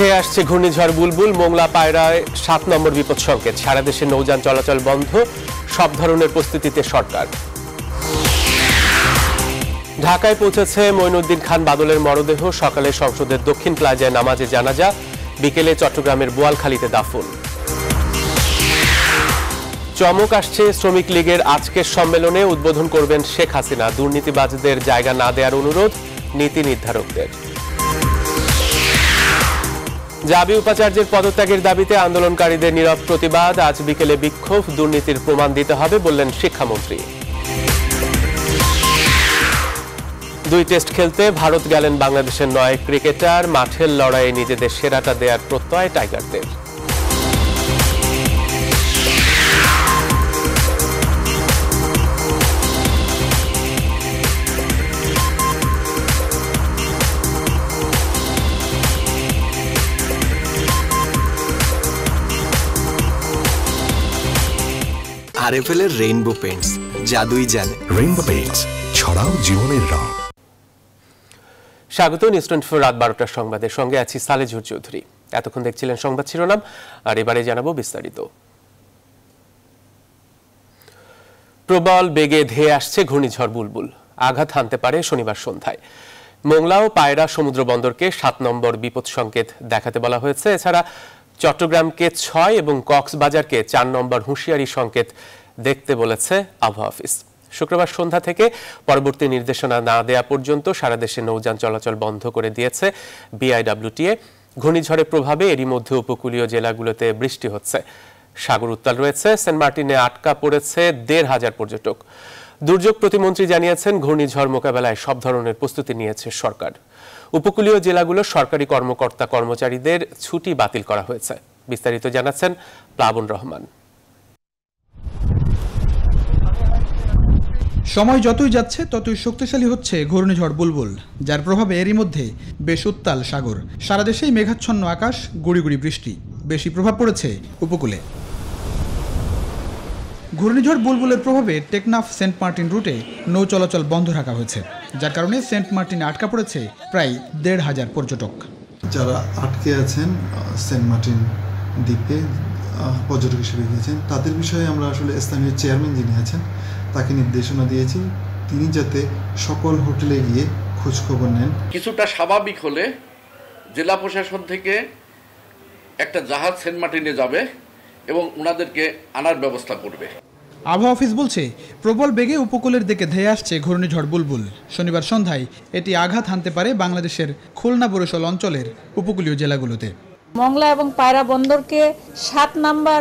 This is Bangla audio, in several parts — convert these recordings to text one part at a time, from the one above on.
ধেয়ে আসছে ঘূর্ণিঝড় বুলবুল। মোংলা পায়রায় 7 নম্বর বিপদ সংকেত। সারা দেশে নৌযান চলাচল বন্ধ। সব ধরনের প্রস্তুতিতে সরকার। ঢাকায় পৌঁছেছে মঈনুদ্দিন খান বাদলের মরদেহ। সকালে সংসদের দক্ষিণ প্লাজায় নামাজে জানাজা, বিকেলে চট্টগ্রামের বোয়ালখালীতে দাফন। চমক আসছে শ্রমিক লীগের আজকের সম্মেলনে। উদ্বোধন করবেন শেখ হাসিনা। দুর্নীতিবাজদের জায়গা না দেওয়ার অনুরোধ নীতি নির্ধারকদের। জাবি উপাচার্যের পদত্যাগের দাবিতে আন্দোলনকারীদের নীরব প্রতিবাদ। আজ বিকেলে বিক্ষোভ। দুর্নীতির প্রমাণ দিতে হবে বললেন শিক্ষামন্ত্রী। 2 টেস্ট খেলতে ভারত গেলেন বাংলাদেশের 9 ক্রিকেটার। মাঠের লড়াইয়ে নিজেদের সেরাটা দেওয়ার প্রত্যয় টাইগারদের। আরএফএল এর রেইনবো পেইন্টস জাদুই জানে। রেইনবো পেইন্টস, ছড়াও জীবনের রং। স্বাগত নিউজ 24 রাত 12টার সংবাদের সঙ্গে আছি সালেজুর চৌধুরী। এতক্ষণ দেখছিলেন সংবাদ শিরোনাম, আর এবারে জানাবো বিস্তারিত। প্রবল বেগে ধেয়ে আসছে ঘূর্ণিঝড় বুলবুল। আঘাত হানতে পারে শনিবার সন্ধ্যায়। মোংলা ও পায়রা সমুদ্র বন্দরকে 7 নম্বর বিপদ সংকেত দেখাতে বলা হয়েছে। এছাড়া চট্টগ্রামকে 6 এবং কক্সবাজারকে 4 নম্বর হুঁশিয়ারি সংকেত দেখতে বলেছে আবহাওয়া অফিস। শুক্রবার সন্ধ্যা থেকে পরবর্তী নির্দেশনা না দেয়া পর্যন্ত সারা দেশে নৌযান চলাচল বন্ধ করে দিয়েছে বিআইডব্লিউটিএ। ঘূর্ণিঝড়ের প্রভাবে এরই মধ্যে উপকূলীয় জেলাগুলোতে বৃষ্টি হচ্ছে। সাগর উত্তাল রয়েছে। সেন্ট মার্টিনে আটকা পড়েছে 1,500 পর্যটক। দুর্যোগ প্রতিমন্ত্রী জানিয়েছেন, ঘূর্ণিঝড় মোকাবেলায় সব ধরনের প্রস্তুতি নিয়েছে সরকার। উপকূলীয় জেলাগুলোর সরকারি কর্মকর্তা কর্মচারীদের ছুটি বাতিল করা হয়েছে। বিস্তারিত জানাচ্ছেন প্লাবন রহমান। সময় যতই যাচ্ছে ততই শক্তিশালী হচ্ছে ঘূর্ণিঝড় বুলবুল, যার প্রভাবে এরই মধ্যে বেশ উত্তাল সাগর। সারা দেশেই মেঘাচ্ছন্ন আকাশ, গুড়ি গুড়ি বৃষ্টি। বেশি প্রভাব পড়েছে উপকূলে। ঘূর্ণিঝড় বুলবুলের প্রভাবে টেকনাফ সেন্ট মার্টিন রুটে নৌ চলাচল বন্ধ রাখা হয়েছে, যার কারণে সেন্ট মার্টিনে আটকা পড়েছে প্রায় 1,500 পর্যটক। যারা আটকে আছেন সেন্ট মার্টিন দ্বীপে পর্যটক হিসেবে গিয়েছেন, তাদের বিষয়ে আমরা আসলে স্থানীয় চেয়ারম্যান যিনি আছেন তাকে নির্দেশনা দিয়েছি, তিনি যাতে সকল হোটেলে গিয়ে খোঁজখবর নেন। কিছুটা স্বাভাবিক হলে জেলা প্রশাসন থেকে একটা জাহাজ সেন্ট মার্টিনে যাবে এবং ওনাদেরকে আনার ব্যবস্থা করবে। আবহাওয়া অফিস বলছে, প্রবল বেগে উপকূলের দিকে ধেয়ে আসছে ঘূর্ণিঝড় বুলবুল। শনিবার সন্ধ্যায় এটি আঘাত হানতে পারে বাংলাদেশের খুলনা বরিশাল অঞ্চলের উপকূলীয় জেলাগুলোতে। মোংলা এবং পায়রা বন্দরকে 7 নম্বর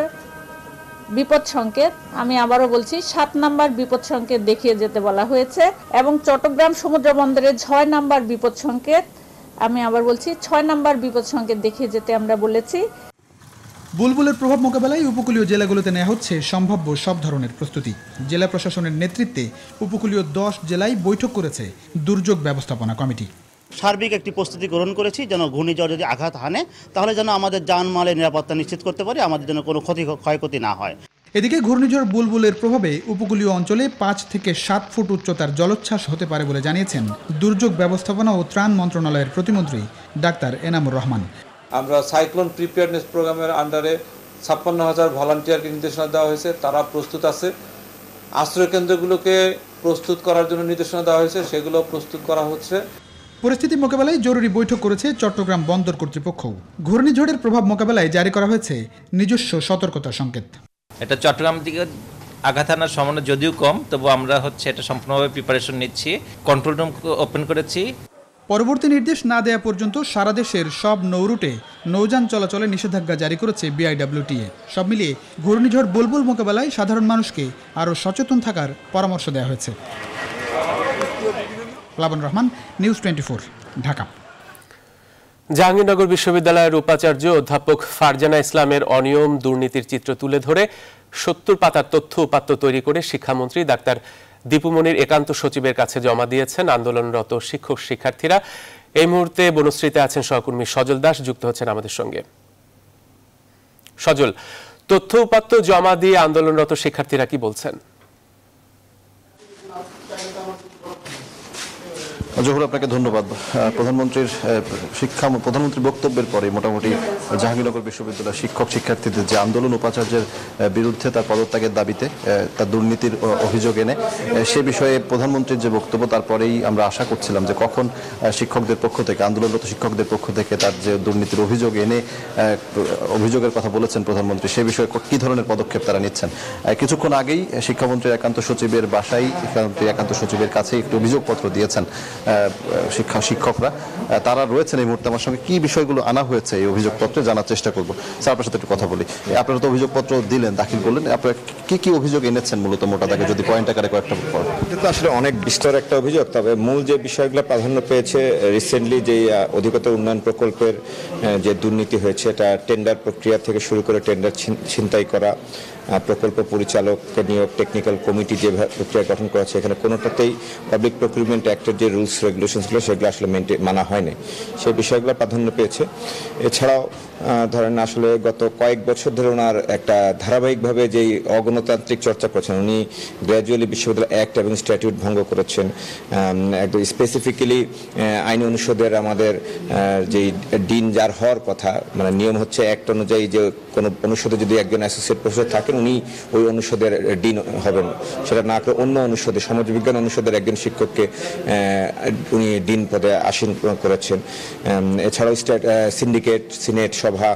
বিপদ সংকেত, আমি আবারও বলছি 7 নম্বর বিপদ সংকেত দেখিয়ে যেতে বলা হয়েছে, এবং চট্টগ্রাম সমুদ্র বন্দরে 6 নম্বর বিপদ সংকেত, আমি আবার বলছি 6 নম্বর বিপদ সংকেত দেখিয়ে যেতে আমরা বলেছি। বুলবুলের প্রভাব মোকাবেলায় উপকূলীয় জেলাগুলোতে নেওয়া হচ্ছে সম্ভাব্য সব ধরনের প্রস্তুতি। জেলা প্রশাসনের নেতৃত্বে উপকূলীয় 10 জেলায় বৈঠক করেছে দুর্যোগ ব্যবস্থাপনা কমিটি। সার্বিক একটি প্রস্তুতি গ্রহণ করেছি, যেন ঘূর্ণিঝড় যদি আঘাত হানে তাহলে যেন আমাদের জানমালের নিরাপত্তা নিশ্চিত করতে পারি, আমাদের যেন কোনো ক্ষয়ক্ষতি না হয়। এদিকে ঘূর্ণিঝড় বুলবুলের প্রভাবে উপকূলীয় অঞ্চলে 5 থেকে 7 ফুট উচ্চতার জলোচ্ছ্বাস হতে পারে বলে জানিয়েছেন দুর্যোগ ব্যবস্থাপনা ও ত্রাণ মন্ত্রণালয়ের প্রতিমন্ত্রী ডাক্তার এনামুর রহমান। আমরা সাইক্লোন প্রিপেয়ারনেস প্রোগ্রামের আন্ডারে 56,000 ভলান্টিয়ারকে নির্দেশনা দেওয়া হয়েছে, তারা প্রস্তুত আছে। আশ্রয়কেন্দ্রগুলোকে প্রস্তুত করার জন্য নির্দেশনা দেওয়া হয়েছে, সেগুলো প্রস্তুত করা হচ্ছে। পরিস্থিতি মোকাবেলায় জরুরি বৈঠক করেছে চট্টগ্রাম বন্দর কর্তৃপক্ষ। ঘূর্ণিঝড়ের প্রভাব মোকাবেলায় জারি করা হয়েছে নিজস্ব সতর্কতা সংকেত। এটা চট্টগ্রাম দিকে আঘাত হানার সম্ভাবনা যদিও কম, তবু আমরা এটা সম্পূর্ণভাবে প্রিপারেশন নিচ্ছি। কন্ট্রোল রুম ওপেন করেছি। পরবর্তী নির্দেশ না দেওয়া পর্যন্ত সারা দেশের সব নৌরুটে নৌযান চলাচলে নিষেধাজ্ঞা জারি করেছে বিআইডব্লিউটিএ। সব মিলিয়ে ঘূর্ণিঝড় বুলবুল মোকাবেলায় সাধারণ মানুষকে আরও সচেতন থাকার পরামর্শ দেওয়া হয়েছে। প্লাবন রহমান, নিউজ 24, ঢাকা। জাহাঙ্গীরনগর বিশ্ববিদ্যালয়ের উপাচার্য অধ্যাপক ফারজানা ইসলামের অনিয়ম দুর্নীতির চিত্র তুলে ধরে 70 পাতার তথ্য উপাত্ত তৈরি করে শিক্ষামন্ত্রী ডাক্তার দীপুমনির একান্ত সচিবের কাছে জমা দিয়েছেন আন্দোলনরত শিক্ষক শিক্ষার্থীরা। এই মুহূর্তে বনশ্রীতে আছেন সহকর্মী সজল দাস, যুক্ত হচ্ছেন আমাদের সঙ্গে। সজল, তথ্য উপাত্ত জমা দিয়ে আন্দোলনরত শিক্ষার্থীরা কি বলছেন? জহুর, আপনাকে ধন্যবাদ। প্রধানমন্ত্রীর বক্তব্যের পরে মোটামুটি জাহাঙ্গীরনগর বিশ্ববিদ্যালয়ের শিক্ষক শিক্ষার্থীদের যে আন্দোলন, উপাচার্যের বিরুদ্ধে তার পদত্যাগের দাবিতে তার দুর্নীতির অভিযোগ এনে সে বিষয়ে প্রধানমন্ত্রীর যে বক্তব্য, তারপরেই আমরা আশা করছিলাম যে কখন শিক্ষকদের পক্ষ থেকে, আন্দোলনরত শিক্ষকদের পক্ষ থেকে তার যে দুর্নীতির অভিযোগ এনে অভিযোগের কথা বলেছেন প্রধানমন্ত্রী, সে বিষয়ে কী ধরনের পদক্ষেপ তারা নিচ্ছেন। কিছুক্ষণ আগেই শিক্ষামন্ত্রীর একান্ত সচিবের বাসায়, একান্ত সচিবের কাছে একটি অভিযোগপত্র দিয়েছেন শিক্ষকরা। তারা রয়েছেন এই মুহূর্তে আমার সঙ্গে। কি বিষয়গুলো আনা হয়েছে এই অভিযোগপত্রে জানার চেষ্টা করবো। স্যার, আপনার সাথে একটু কথা বলি। আপনারা তো অভিযোগপত্র দিলেন, দাখিল করলেন, আপনারা কি অভিযোগ এনেছেন মূলত মোটা দাগে, যদি পয়েন্ট আকারে কয়েকটা পড়েন? এটা তো আসলে অনেক বিস্তর একটা অভিযোগ, তবে মূল যে বিষয়গুলো প্রাধান্য পেয়েছে রিসেন্টলি যে অধিকতর উন্নয়ন প্রকল্পের যে দুর্নীতি হয়েছে, এটা টেন্ডার প্রক্রিয়া থেকে শুরু করে টেন্ডার ছিনতাই করা, প্রকল্প পরিচালককে নিয়োগ, টেকনিক্যাল কমিটি যে প্রক্রিয়া গঠন করা হয়েছে, এখানে কোনোটাতেই পাবলিক প্রকিউরমেন্ট অ্যাক্টের যে রুলস রেগুলেশনসগুলো সেগুলো আসলে মানা হয়নি। সেই বিষয়গুলো প্রাধান্য পেয়েছে। এছাড়াও ধরেন আসলে গত কয়েক বছর ধরে ওনার একটা ধারাবাহিকভাবে যেই অগণতান্ত্রিক চর্চা করছেন, উনি গ্র্যাজুয়ালি বিশ্ববিদ্যালয় অ্যাক্ট এবং স্ট্যাটিউট ভঙ্গ করেছেন। একদম স্পেসিফিক্যালি আইন অনুষদের আমাদের যেই ডিন যার হওয়ার কথা, মানে নিয়ম হচ্ছে অ্যাক্ট অনুযায়ী যে কোনো অনুষদে যদি একজন অ্যাসোসিয়েট প্রফেসর থাকেন, উনি ওই অনুষদের ডিন হবেন। সেটা না করে অন্য অনুষদে, সমাজবিজ্ঞান অনুষদের একজন শিক্ষককে উনি ডিন পদে আসীন করেছেন। এছাড়াও সিন্ডিকেট, সিনেট সভা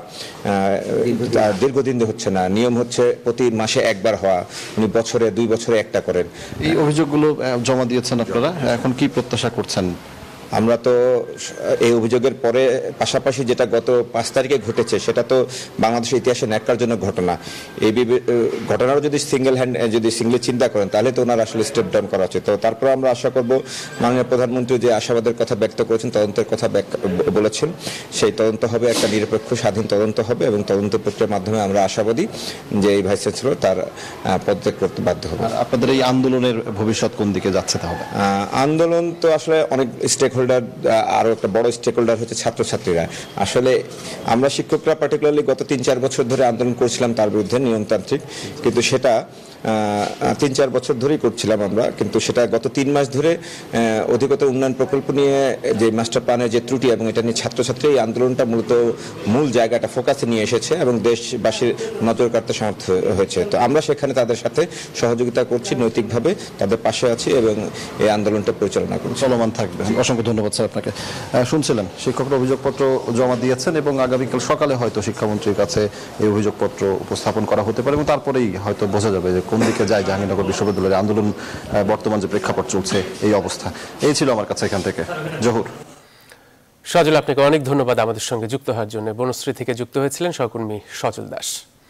দীর্ঘদিন হচ্ছে না, নিয়ম হচ্ছে প্রতি মাসে একবার হওয়া, উনি বছরে 2 বছরে একটা করেন। এই অভিযোগগুলো জমা দিয়েছেন আপনারা, এখন কি প্রত্যাশা করছেন? আমরা তো এই অভিযোগের পরে পাশাপাশি যেটা গত 5 তারিখে ঘটেছে, সেটা তো বাংলাদেশের ইতিহাসে ন্যাক্কারজনক ঘটনা। এই ঘটনারও যদি সিঙ্গলি চিন্তা করেন, তাহলে তো ওনার আসলে স্টেপ ডাউন করা উচিত। তো তারপরে আমরা আশা করব মাননীয় প্রধানমন্ত্রী যে আশাবাদের কথা ব্যক্ত করেছেন, তদন্তের কথা বলেছেন, সেই তদন্ত হবে, একটা নিরপেক্ষ স্বাধীন তদন্ত হবে, এবং তদন্ত প্রক্রিয়ার মাধ্যমে আমরা আশাবাদী যে এই ভাইস চ্যান্সেলর তার পদত্যাগ করতে বাধ্য হবে। আপনাদের এই আন্দোলনের ভবিষ্যৎ কোন দিকে যাচ্ছে তাহলে? আন্দোলন তো আসলে অনেক স্টেক হোল্ডার, আরো একটা বড় স্টেক হোল্ডার হচ্ছে ছাত্রছাত্রীরা। আসলে আমরা শিক্ষকরা পার্টিকুলারলি গত 3-4 বছর ধরে আন্দোলন করছিলাম তার বিরুদ্ধে, নিয়মতান্ত্রিক, কিন্তু সেটা 3-4 বছর ধরেই করছিলাম আমরা, কিন্তু সেটা গত 3 মাস ধরে অধিকতর উন্নয়ন প্রকল্প নিয়ে যে মাস্টার প্ল্যানের যে ত্রুটি, এবং এটা নিয়ে ছাত্রছাত্রী এই আন্দোলনটা মূলত মূল জায়গাটা ফোকাসে নিয়ে এসেছে এবং দেশবাসীর নজর কাড়তে সমর্থ হয়েছে। তো আমরা সেখানে তাদের সাথে সহযোগিতা করছি, নৈতিকভাবে তাদের পাশে আছি এবং এই আন্দোলনটা পরিচালনা করছি। চলমান থাকবে। অসংখ্য ধন্যবাদ স্যার আপনাকে। শুনছিলেন শিক্ষকরা অভিযোগপত্র জমা দিয়েছেন এবং আগামীকাল সকালে হয়তো শিক্ষামন্ত্রীর কাছে এই অভিযোগপত্র উপস্থাপন করা হতে পারে, এবং তারপরেই হয়তো বোঝা যাবে যে কোন দিকে যায় জাহাঙ্গীরনগর বিশ্ববিদ্যালয়ের আন্দোলন, বর্তমান যে প্রেক্ষাপট চলছে এই অবস্থা। এই ছিল আমার কাছে এখান থেকে। জহুর। সজল, আপনাকে অনেক ধন্যবাদ আমাদের সঙ্গে যুক্ত হওয়ার জন্য। বনশ্রী থেকে যুক্ত হয়েছিলেন সহকর্মী সজল দাস।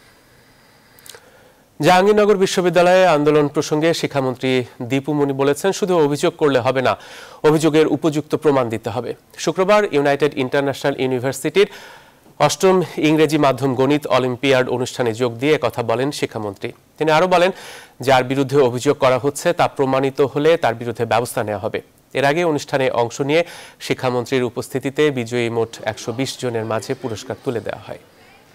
জাহাঙ্গীরনগর বিশ্ববিদ্যালয়ে আন্দোলন প্রসঙ্গে শিক্ষামন্ত্রী দীপু মনি বলেছেন, শুধু অভিযোগ করলে হবে না, অভিযোগের উপযুক্ত প্রমাণ দিতে হবে। শুক্রবার ইউনাইটেড ইন্টারন্যাশনাল ইউনিভার্সিটির 8ম ইংরেজি মাধ্যম গণিত অলিম্পিয়াড অনুষ্ঠানে যোগ দিয়ে কথা বলেন শিক্ষামন্ত্রী। তিনি আরও বলেন, যার বিরুদ্ধে অভিযোগ করা হচ্ছে তা প্রমাণিত হলে তার বিরুদ্ধে ব্যবস্থা নেওয়া হবে। এর আগে অনুষ্ঠানে অংশ নিয়ে শিক্ষামন্ত্রীর উপস্থিতিতে বিজয়ী মোট 120 জনের মাঝে পুরস্কার তুলে দেওয়া হয়।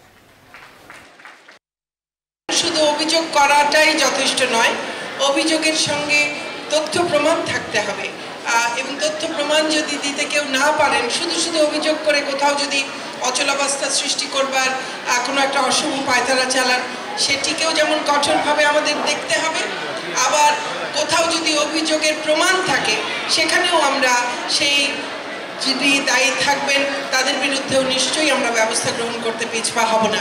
শুধু অভিযোগ করাটাই যথেষ্ট নয়, অভিযোগের সঙ্গে তথ্য প্রমাণ থাকতে হবে, এবং তথ্য প্রমাণ যদি দিতে কেউ না পারেন, শুধু অভিযোগ করে কোথাও যদি অচলাবস্থা সৃষ্টি করবার কোনো একটা অশুভ পায়তারা চালান, সেটিকেও যেমন কঠোরভাবে আমাদের দেখতে হবে, আবার কোথাও যদি অভিযোগের প্রমাণ থাকে সেখানেও আমরা সেই যিনি দায়ী থাকবেন তাদের বিরুদ্ধেও নিশ্চয়ই আমরা ব্যবস্থা গ্রহণ করতে পিছপা হব না।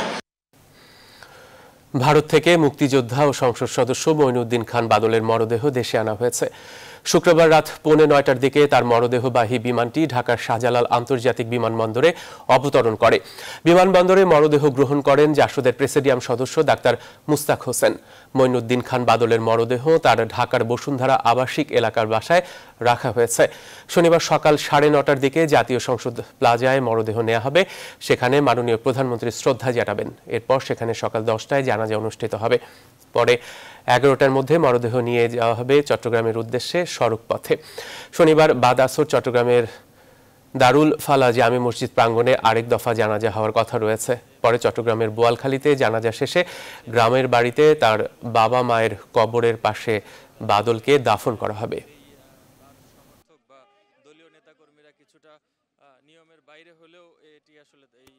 ভারত থেকে মুক্তিযোদ্ধা ও সংসদ সদস্য মঈনুদ্দিন খান বাদলের মরদেহ দেশে আনা হয়েছে। শুক্রবার রাত 8:45টার দিকে তার মরদেহবাহী বিমানটি ঢাকার শাহজালাল আন্তর্জাতিক বিমানবন্দরে অবতরণ করে। বিমানবন্দরে মরদেহ গ্রহণ করেন জাসদের প্রেসিডিয়াম সদস্য ডাক্তার মুস্তাক হোসেন। মঈনুদ্দিন খান বাদলের মরদেহ তার ঢাকার বসুন্ধরা আবাসিক এলাকার বাসায় রাখা হয়েছে। শনিবার সকাল 9:30টার দিকে জাতীয় সংসদ প্লাজায় মরদেহ নেওয়া হবে। সেখানে মাননীয় প্রধানমন্ত্রী শ্রদ্ধা জানাবেন। এরপর সেখানে সকাল 10টায় জানাজা অনুষ্ঠিত হবে। পরে 11টার মধ্যে মরদেহ নিয়ে যাওয়া হবে চট্টগ্রামের উদ্দেশ্যে সড়ক পথে। শনিবার বাদ আসর চট্টগ্রামের দারুল ফালা জামে মসজিদ প্রাঙ্গণে আরেক দফা জানাজা হওয়ার কথা রয়েছে। পরে চট্টগ্রামের বোয়ালখালীতে জানাজা শেষে গ্রামের বাড়িতে তার বাবা মায়ের কবরের পাশে বাদলকে দাফন করা হবে।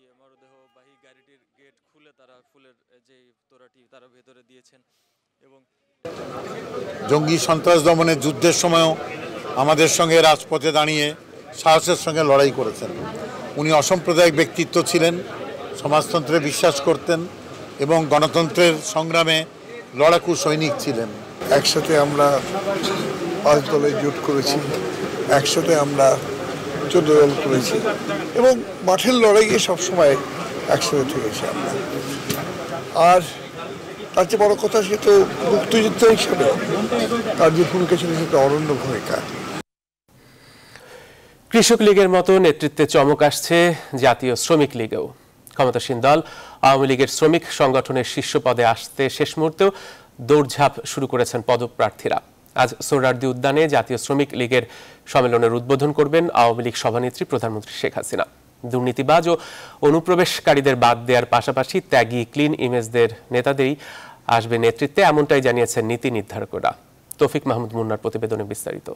মরদেহবাহী গাড়িটির গেট খুলে তারা ফুলের যে তোড়াটি তারা ভেতরে দিয়েছেন এবং জঙ্গি সন্ত্রাস দমনের যুদ্ধের সময়ও আমাদের সঙ্গে রাজপথে দাঁড়িয়ে সাহসের সঙ্গে লড়াই করেছেন। উনি অসাম্প্রদায়িক ব্যক্তিত্ব ছিলেন, সমাজতন্ত্রে বিশ্বাস করতেন এবং গণতন্ত্রের সংগ্রামে লড়াকু সৈনিক ছিলেন। একসাথে আমরা 5 দলে জোট করেছি, একসাথে আমরা 14 দল করেছি এবং মাঠের লড়াইয়ে সবসময় একসাথে থেকেছি আমরা। আর তার চেয়ে বড় কথা, সে তো মুক্তিযুদ্ধ হিসেবে তার যে ভূমিকা ছিল সেটা অনন্য ভূমিকা। কৃষক লীগের মতো নেতৃত্বে চমক আসছে জাতীয় শ্রমিক লীগেও। ক্ষমতাসীন দল আওয়ামী লীগের শ্রমিক সংগঠনের শীর্ষ পদে আসতে শেষ মুহূর্তেও দৌড়ঝাঁপ শুরু করেছেন পদপ্রার্থীরা। আজ সোহরাওয়ার্দী উদ্যানে জাতীয় শ্রমিক লীগের সম্মেলনের উদ্বোধন করবেন আওয়ামী লীগ সভানেত্রী প্রধানমন্ত্রী শেখ হাসিনা। দুর্নীতিবাজ ও অনুপ্রবেশকারীদের বাদ দেওয়ার পাশাপাশি ত্যাগী ক্লিন ইমেজদের নেতাদেরই আসবে নেতৃত্বে, এমনটাই জানিয়েছেন নীতি নির্ধারকরা। তৌফিক মাহমুদ মুন্নার প্রতিবেদনে বিস্তারিত।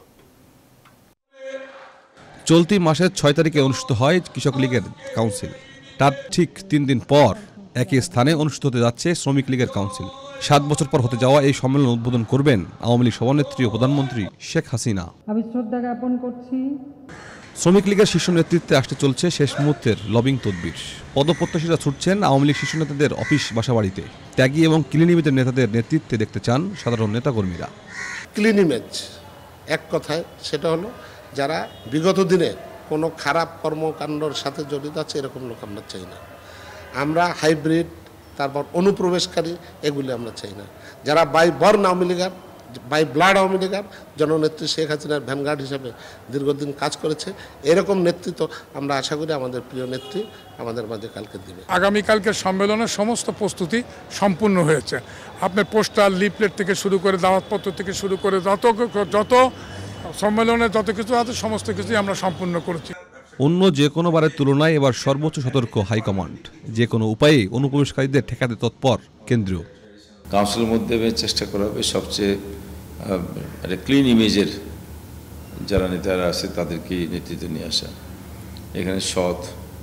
চলতি মাসের 6 তারিখে অনুষ্ঠিত হয় কৃষক লীগের কাউন্সিল। তার ঠিক 3 দিন পর একই স্থানে অনুষ্ঠিত হতে যাচ্ছে শ্রমিক লীগের কাউন্সিল। 7 বছর পর হতে যাওয়া এই সম্মেলন উদ্বোধন করবেন আওয়ামী লীগ সভানেত্রী ও প্রধানমন্ত্রী শেখ হাসিনা। আমি শ্রদ্ধা জ্ঞাপন করছি। শ্রমিক লীগের শীর্ষ নেতৃত্বে আসতে চলছে শেষ মুহূর্তের লবিং তদবির। পদপ্রত্যাশীরা ছুটছেন আওয়ামী লীগ শীর্ষ নেতাদের অফিস বাসাবাড়িতে। ত্যাগী এবং ক্লিন ইমেজের নেতাদের নেতৃত্বে দেখতে চান সাধারণ নেতাকর্মীরা। ক্লিন ইমেজ এক কথায় সেটা হলো যারা বিগত দিনে কোনো খারাপ কর্মকাণ্ডের সাথে জড়িত আছে এরকম লোক আমরা চাই না। আমরা হাইব্রিড, তারপর অনুপ্রবেশকারী, এগুলি আমরা চাই না। যারা by born Awami leaguer, by blood Awami leaguer, জননেত্রী শেখ হাসিনার ভ্যানগার্ড হিসেবে দীর্ঘদিন কাজ করেছে, এরকম নেতৃত্ব আমরা আশা করি আমাদের প্রিয় নেত্রী আমাদের মাঝে কালকে দিবে। আগামীকালকের সম্মেলনের সমস্ত প্রস্তুতি সম্পূর্ণ হয়েছে। আপনার পোস্টার, লিফলেট থেকে শুরু করে দাওয়াতপত্র থেকে শুরু করে যত সম্মেলনে যত কিছু আছে সমস্ত কিছুই আমরা সম্পূর্ণ করেছি। অন্য যে কোনো বারের তুলনায় এবার সর্বোচ্চ সতর্ক হাইকমান্ড। যে কোনো উপায়ে অনুপ্রবেশকারীদের ঠেকাতে তৎপর কেন্দ্রীয় কাউন্সিলের মধ্যে চেষ্টা করা হবে সবচেয়ে একটা ক্লিন ইমেজের যারা নেতারা আছে তাদেরকে নেতৃত্বে নিয়ে আসা। এখানে সৎ,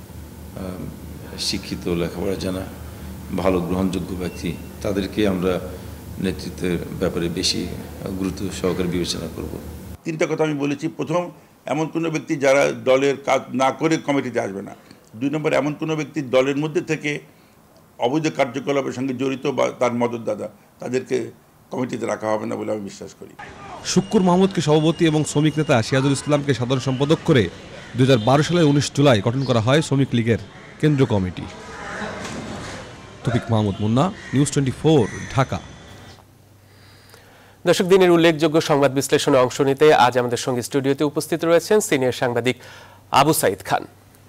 শিক্ষিত, লেখাপড়া জানা, ভালো গ্রহণযোগ্য ব্যক্তি, তাদেরকে আমরা নেতৃত্বের ব্যাপারে বেশি গুরুত্ব সহকারে বিবেচনা করব। 3টা কথা আমি বলেছি। প্রথম, এমন কোনো ব্যক্তি যারা দলের কাজ না করে কমিটিতে আসবে না। 2 নম্বর, এমন কোনো ব্যক্তি দলের মধ্যে থেকে অবৈধ কার্যকলাপের সঙ্গে জড়িত বা তার মদতদাতা, তাদেরকে কমিটিতে রাখা হবে না বলে আমি বিশ্বাস করি। শুক্কুর মাহমুদকে সভাপতি এবং শ্রমিক নেতা সিরাজুল ইসলামকে সাধারণ সম্পাদক করে 2012 সালের 19 জুলাই গঠন করা হয় শ্রমিক লীগের কেন্দ্রীয় কমিটি। তৌফিক মাহমুদ মুন্না, নিউজ 24, ঢাকা। দর্শক, দিনের উল্লেখযোগ্য সংবাদ বিশ্লেষণে অংশ নিতে আজ আমাদের সঙ্গে স্টুডিওতে উপস্থিত রয়েছেন সিনিয়র সাংবাদিক আবু সাইদ খান।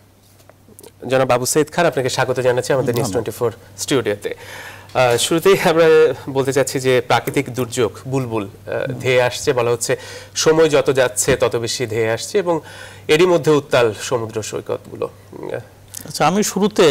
জনাব আবু সাইদ খান, আপনাকে স্বাগত জানাচ্ছি আমাদের নিউজ 24 স্টুডিওতে। শুরুতেই আমরা বলতে চাচ্ছি যে প্রাকৃতিক দুর্যোগ বুলবুল ধেয়ে আসছে, বলা হচ্ছে সময় যত যাচ্ছে তত বেশি ধেয়ে আসছে এবং এরই মধ্যে উত্তাল সমুদ্র সৈকতগুলো। আচ্ছা, আমি শুরুতে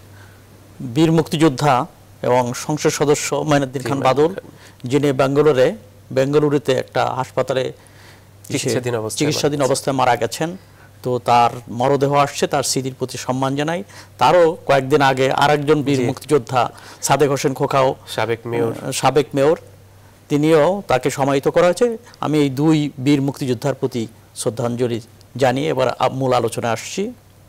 বীর মুক্তিযোদ্ধা এবং সংসদ সদস্য মাইনুদ্দিন খান বাদল, যিনি বেঙ্গালুরুতে একটা হাসপাতালে চিকিৎসাধীন অবস্থায় মারা গেছেন, তো তার মরদেহ আসছে, তার স্মৃতির প্রতি সম্মান জানাই। তারও কয়েকদিন আগে আরেকজন বীর মুক্তিযোদ্ধা সাদেক হোসেন খোকাও, সাবেক মেয়র, তিনিও তাকে সমাহিত করা হয়েছে। আমি এই 2 বীর মুক্তিযোদ্ধার প্রতি শ্রদ্ধাঞ্জলি জানিয়ে এবার মূল আলোচনায় আসছি।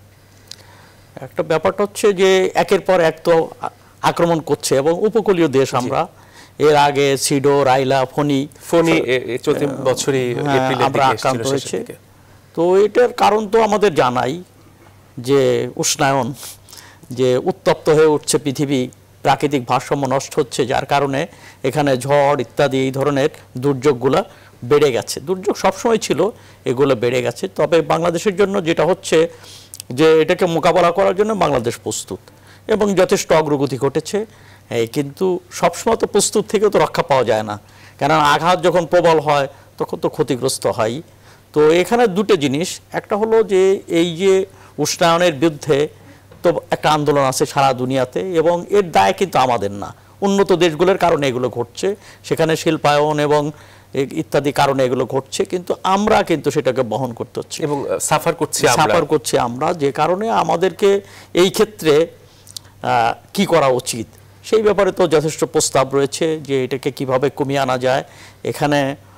একটা ব্যাপারটা হচ্ছে যে একের পর এক তো আক্রমণ করছে এবং উপকূলীয় দেশ আমরা এর আগে সিডো, রাইলা, ফনি চলতি বছরই আমরা আক্রান্ত হয়েছে। তো এটার কারণ তো আমাদের জানাই যে উষ্ণায়ন, যে উত্তপ্ত হয়ে উঠছে পৃথিবী, প্রাকৃতিক ভারসাম্য নষ্ট হচ্ছে, যার কারণে এখানে ঝড় ইত্যাদি এই ধরনের দুর্যোগগুলো বেড়ে গেছে। দুর্যোগ সবসময় ছিল, এগুলো বেড়ে গেছে। তবে বাংলাদেশের জন্য যেটা হচ্ছে যে এটাকে মোকাবেলা করার জন্য বাংলাদেশ প্রস্তুত এবং যথেষ্ট অগ্রগতি ঘটেছে। কিন্তু সবসময় তো প্রস্তুত থেকেও তো রক্ষা পাওয়া যায় না, কারণ আঘাত যখন প্রবল হয় তখন তো ক্ষতিগ্রস্ত হয়। তো এখানে 2টো জিনিস, একটা হলো যে এই যে উষ্ণায়নের বিরুদ্ধে তো একটা আন্দোলন আছে সারা দুনিয়াতে এবং এর দায় কিন্তু আমাদের না, উন্নত দেশগুলোর কারণে এগুলো ঘটছে। সেখানে শিল্পায়ন এবং ইত্যাদি কারণে এগুলো ঘটছে, কিন্তু আমরা কিন্তু সেটাকে বহন করতে হচ্ছে এবং সাফার করছি আমরা, যে কারণে আমাদেরকে এই ক্ষেত্রে কি করা উচিত সেই ব্যাপারে তো যথেষ্ট প্রস্তাব রয়েছে যে এটাকে কিভাবে কমিয়ে আনা যায়। এখানে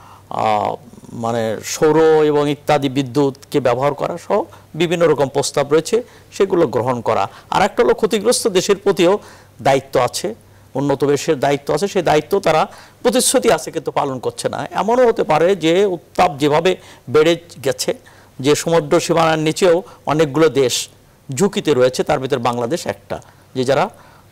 মানে সৌর এবং ইত্যাদি বিদ্যুৎকে ব্যবহার করা সহ বিভিন্ন রকম প্রস্তাব রয়েছে, সেগুলো গ্রহণ করা। আর একটা হলো ক্ষতিগ্রস্ত দেশের প্রতিও দায়িত্ব আছে, উন্নত দেশের দায়িত্ব আছে, সেই দায়িত্ব তারা প্রতিশ্রুতি আছে কিন্তু পালন করছে না। এমনও হতে পারে যে উত্তাপ যেভাবে বেড়ে গেছে, যে সমুদ্র সীমানার নিচেও অনেকগুলো দেশ ঝুঁকিতে রয়েছে, তার ভিতরে বাংলাদেশ একটা, যে যারা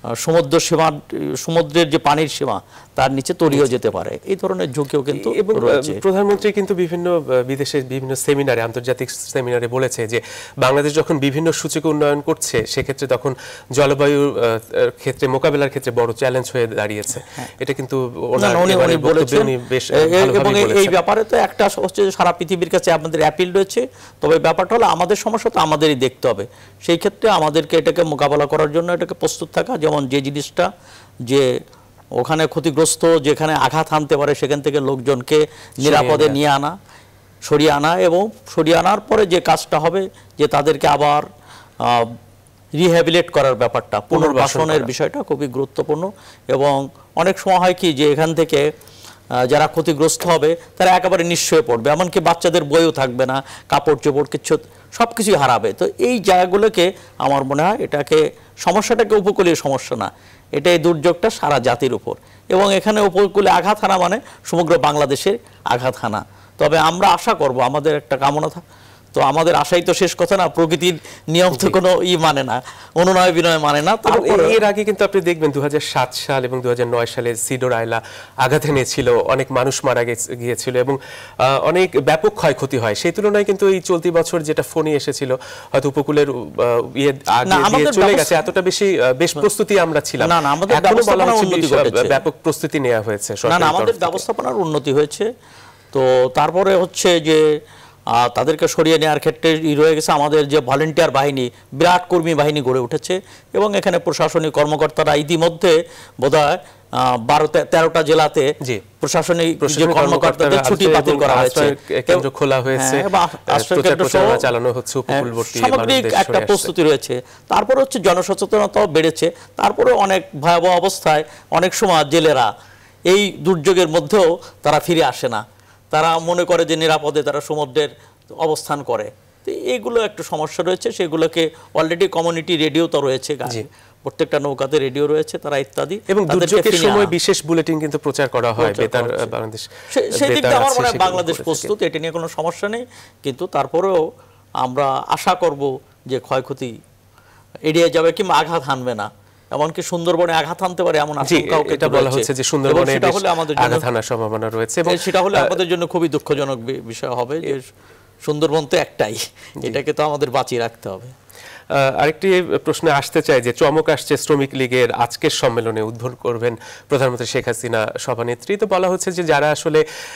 সমুদ্রের যে পানির সীমা তার নিচে তলিয়েও যেতে পারে, এই ধরনের ঝুঁকিও কিন্তু রয়েছে। প্রধানমন্ত্রী কিন্তু বিভিন্ন বিদেশের বিভিন্ন সেমিনারে, আন্তর্জাতিক সেমিনারে বলেছে যে বাংলাদেশ যখন বিভিন্ন সূচকে উন্নয়ন করছে সেক্ষেত্রে তখন জলবায়ুর ক্ষেত্রে মোকাবেলার ক্ষেত্রে বড় চ্যালেঞ্জ হয়ে দাঁড়িয়েছে। এটা কিন্তু উনি বলেছেন, এবং এই ব্যাপারে তো একটা হচ্ছে সারা পৃথিবীর কাছে আমাদের অ্যাপিল রয়েছে, তবে ব্যাপারটা হলো আমাদের সমস্যা তো আমাদেরই দেখতে হবে। সেই ক্ষেত্রে আমাদেরকে এটাকে মোকাবেলা করার জন্য এটাকে প্রস্তুত থাকা, যেমন যে জিনিসটা যে ওখানে ক্ষতিগ্রস্ত যেখানে আঘাত হানতে পারে সেখান থেকে লোকজনকে নিরাপদে নিয়ে আনা, সরিয়ে আনা, এবং সরিয়ে আনার পরে যে কাজটা হবে যে তাদেরকে আবার রিহ্যাবিলিট করার ব্যাপারটা, পুনর্বাসনের বিষয়টা খুবই গুরুত্বপূর্ণ। এবং অনেক সময় হয় কি যে এখান থেকে যারা ক্ষতিগ্রস্ত হবে তারা একেবারে নিঃস্ব হয়ে পড়বে, এমনকি বাচ্চাদের বইও থাকবে না, কাপড় চোপড় কিছু সব কিছুই হারাবে। তো এই জায়গাগুলোকে আমার মনে হয় এটাকে সমস্যাটাকে উপকূলীয় সমস্যা না, এটা এই দুর্যোগটা সারা জাতির উপর, এবং এখানে উপকূলে আঘাত হানা মানে সমগ্র বাংলাদেশের আঘাত হানা। তবে আমরা আশা করব, আমাদের একটা কামনা তো আমাদের আশাই তো শেষ কথা না, প্রকৃতির নিয়ম তো কোনো মানে না, অনুনয় বিনয় মানে না। এর আগে কিন্তু আপনি দেখবেন 2007 সাল এবং 2009 সালে সিডর আইলা আঘাত এনেছিল, অনেক মানুষ মারা গিয়েছিল এবং অনেক ব্যাপক ক্ষয়ক্ষতি হয়। সেই তুলনায় কিন্তু এই চলতি বছর যেটা ফোনে এসেছিল, হয়তো উপকূলের চলে গেছে, এতটা বেশ প্রস্তুতি আমরা ছিলাম না। আমাদের ব্যাপক প্রস্তুতি নেওয়া হয়েছে, আমাদের ব্যবস্থাপনার উন্নতি হয়েছে। তো তারপরে হচ্ছে যে তাদেরকে সরিয়ে নেওয়ার ক্ষেত্রে রয়ে গেছে আমাদের যে ভলেন্টিয়ার বাহিনী, বিরাট কর্মী বাহিনী গড়ে উঠেছে, এবং এখানে প্রশাসনিক কর্মকর্তারা ইতিমধ্যে বোধহয় 12-13টা জেলাতে প্রশাসনিক কর্মকর্তাদের ছুটি বাতিল করা হয়েছে, কেন্দ্র খোলা হয়েছে, প্রচার চালানো হচ্ছে, উপকূলবর্তী সামগ্রিক একটা প্রস্তুতি রয়েছে। তারপরে হচ্ছে জনসচেতনতাও বেড়েছে। তারপরে অনেক ভয়াবহ অবস্থায় অনেক সময় জেলেরা এই দুর্যোগের মধ্যেও তারা ফিরে আসে না, তারা মনে করে যে নিরাপদে তারা সমুদ্রের অবস্থান করে। তো এইগুলো একটু সমস্যা রয়েছে, সেগুলোকে অলরেডি কমিউনিটি রেডিও তো রয়েছে, প্রত্যেকটা নৌকাতে রেডিও রয়েছে, তারা ইত্যাদি, এবং দুর্যোগের সময় বিশেষ বুলেটিন কিন্তু প্রচার করা হয় বেতার বাংলাদেশ। সেই দিক থেকে আমার মনে হয় বাংলাদেশ প্রস্তুত, এটা নিয়ে কোনো সমস্যা নেই। কিন্তু তারপরেও আমরা আশা করব যে ক্ষয়ক্ষতি এড়িয়ে যাবে কিংবা আঘাত হানবে না। এমনকি সুন্দরবনে আঘাত হানতে পারে এমন আশঙ্কাও এটা বলা হচ্ছে যে সুন্দরবনে আঘাত হানার সম্ভাবনা রয়েছে, এবং সেটা হলে আমাদের জন্য খুবই দুঃখজনক বিষয় হবে যে সুন্দরবন তো একটাই, এটাকে তো আমাদের বাঁচিয়ে রাখতে হবে। আরেকটি প্রশ্নে আসতে চাই যে চমক আসছে শ্রমিক লীগের আজকের সম্মেলনে, উদ্বোধন করবেন প্রধানমন্ত্রী শেখ হাসিনা সভানেত্রী। তো বলা হচ্ছে যে যারা আসলে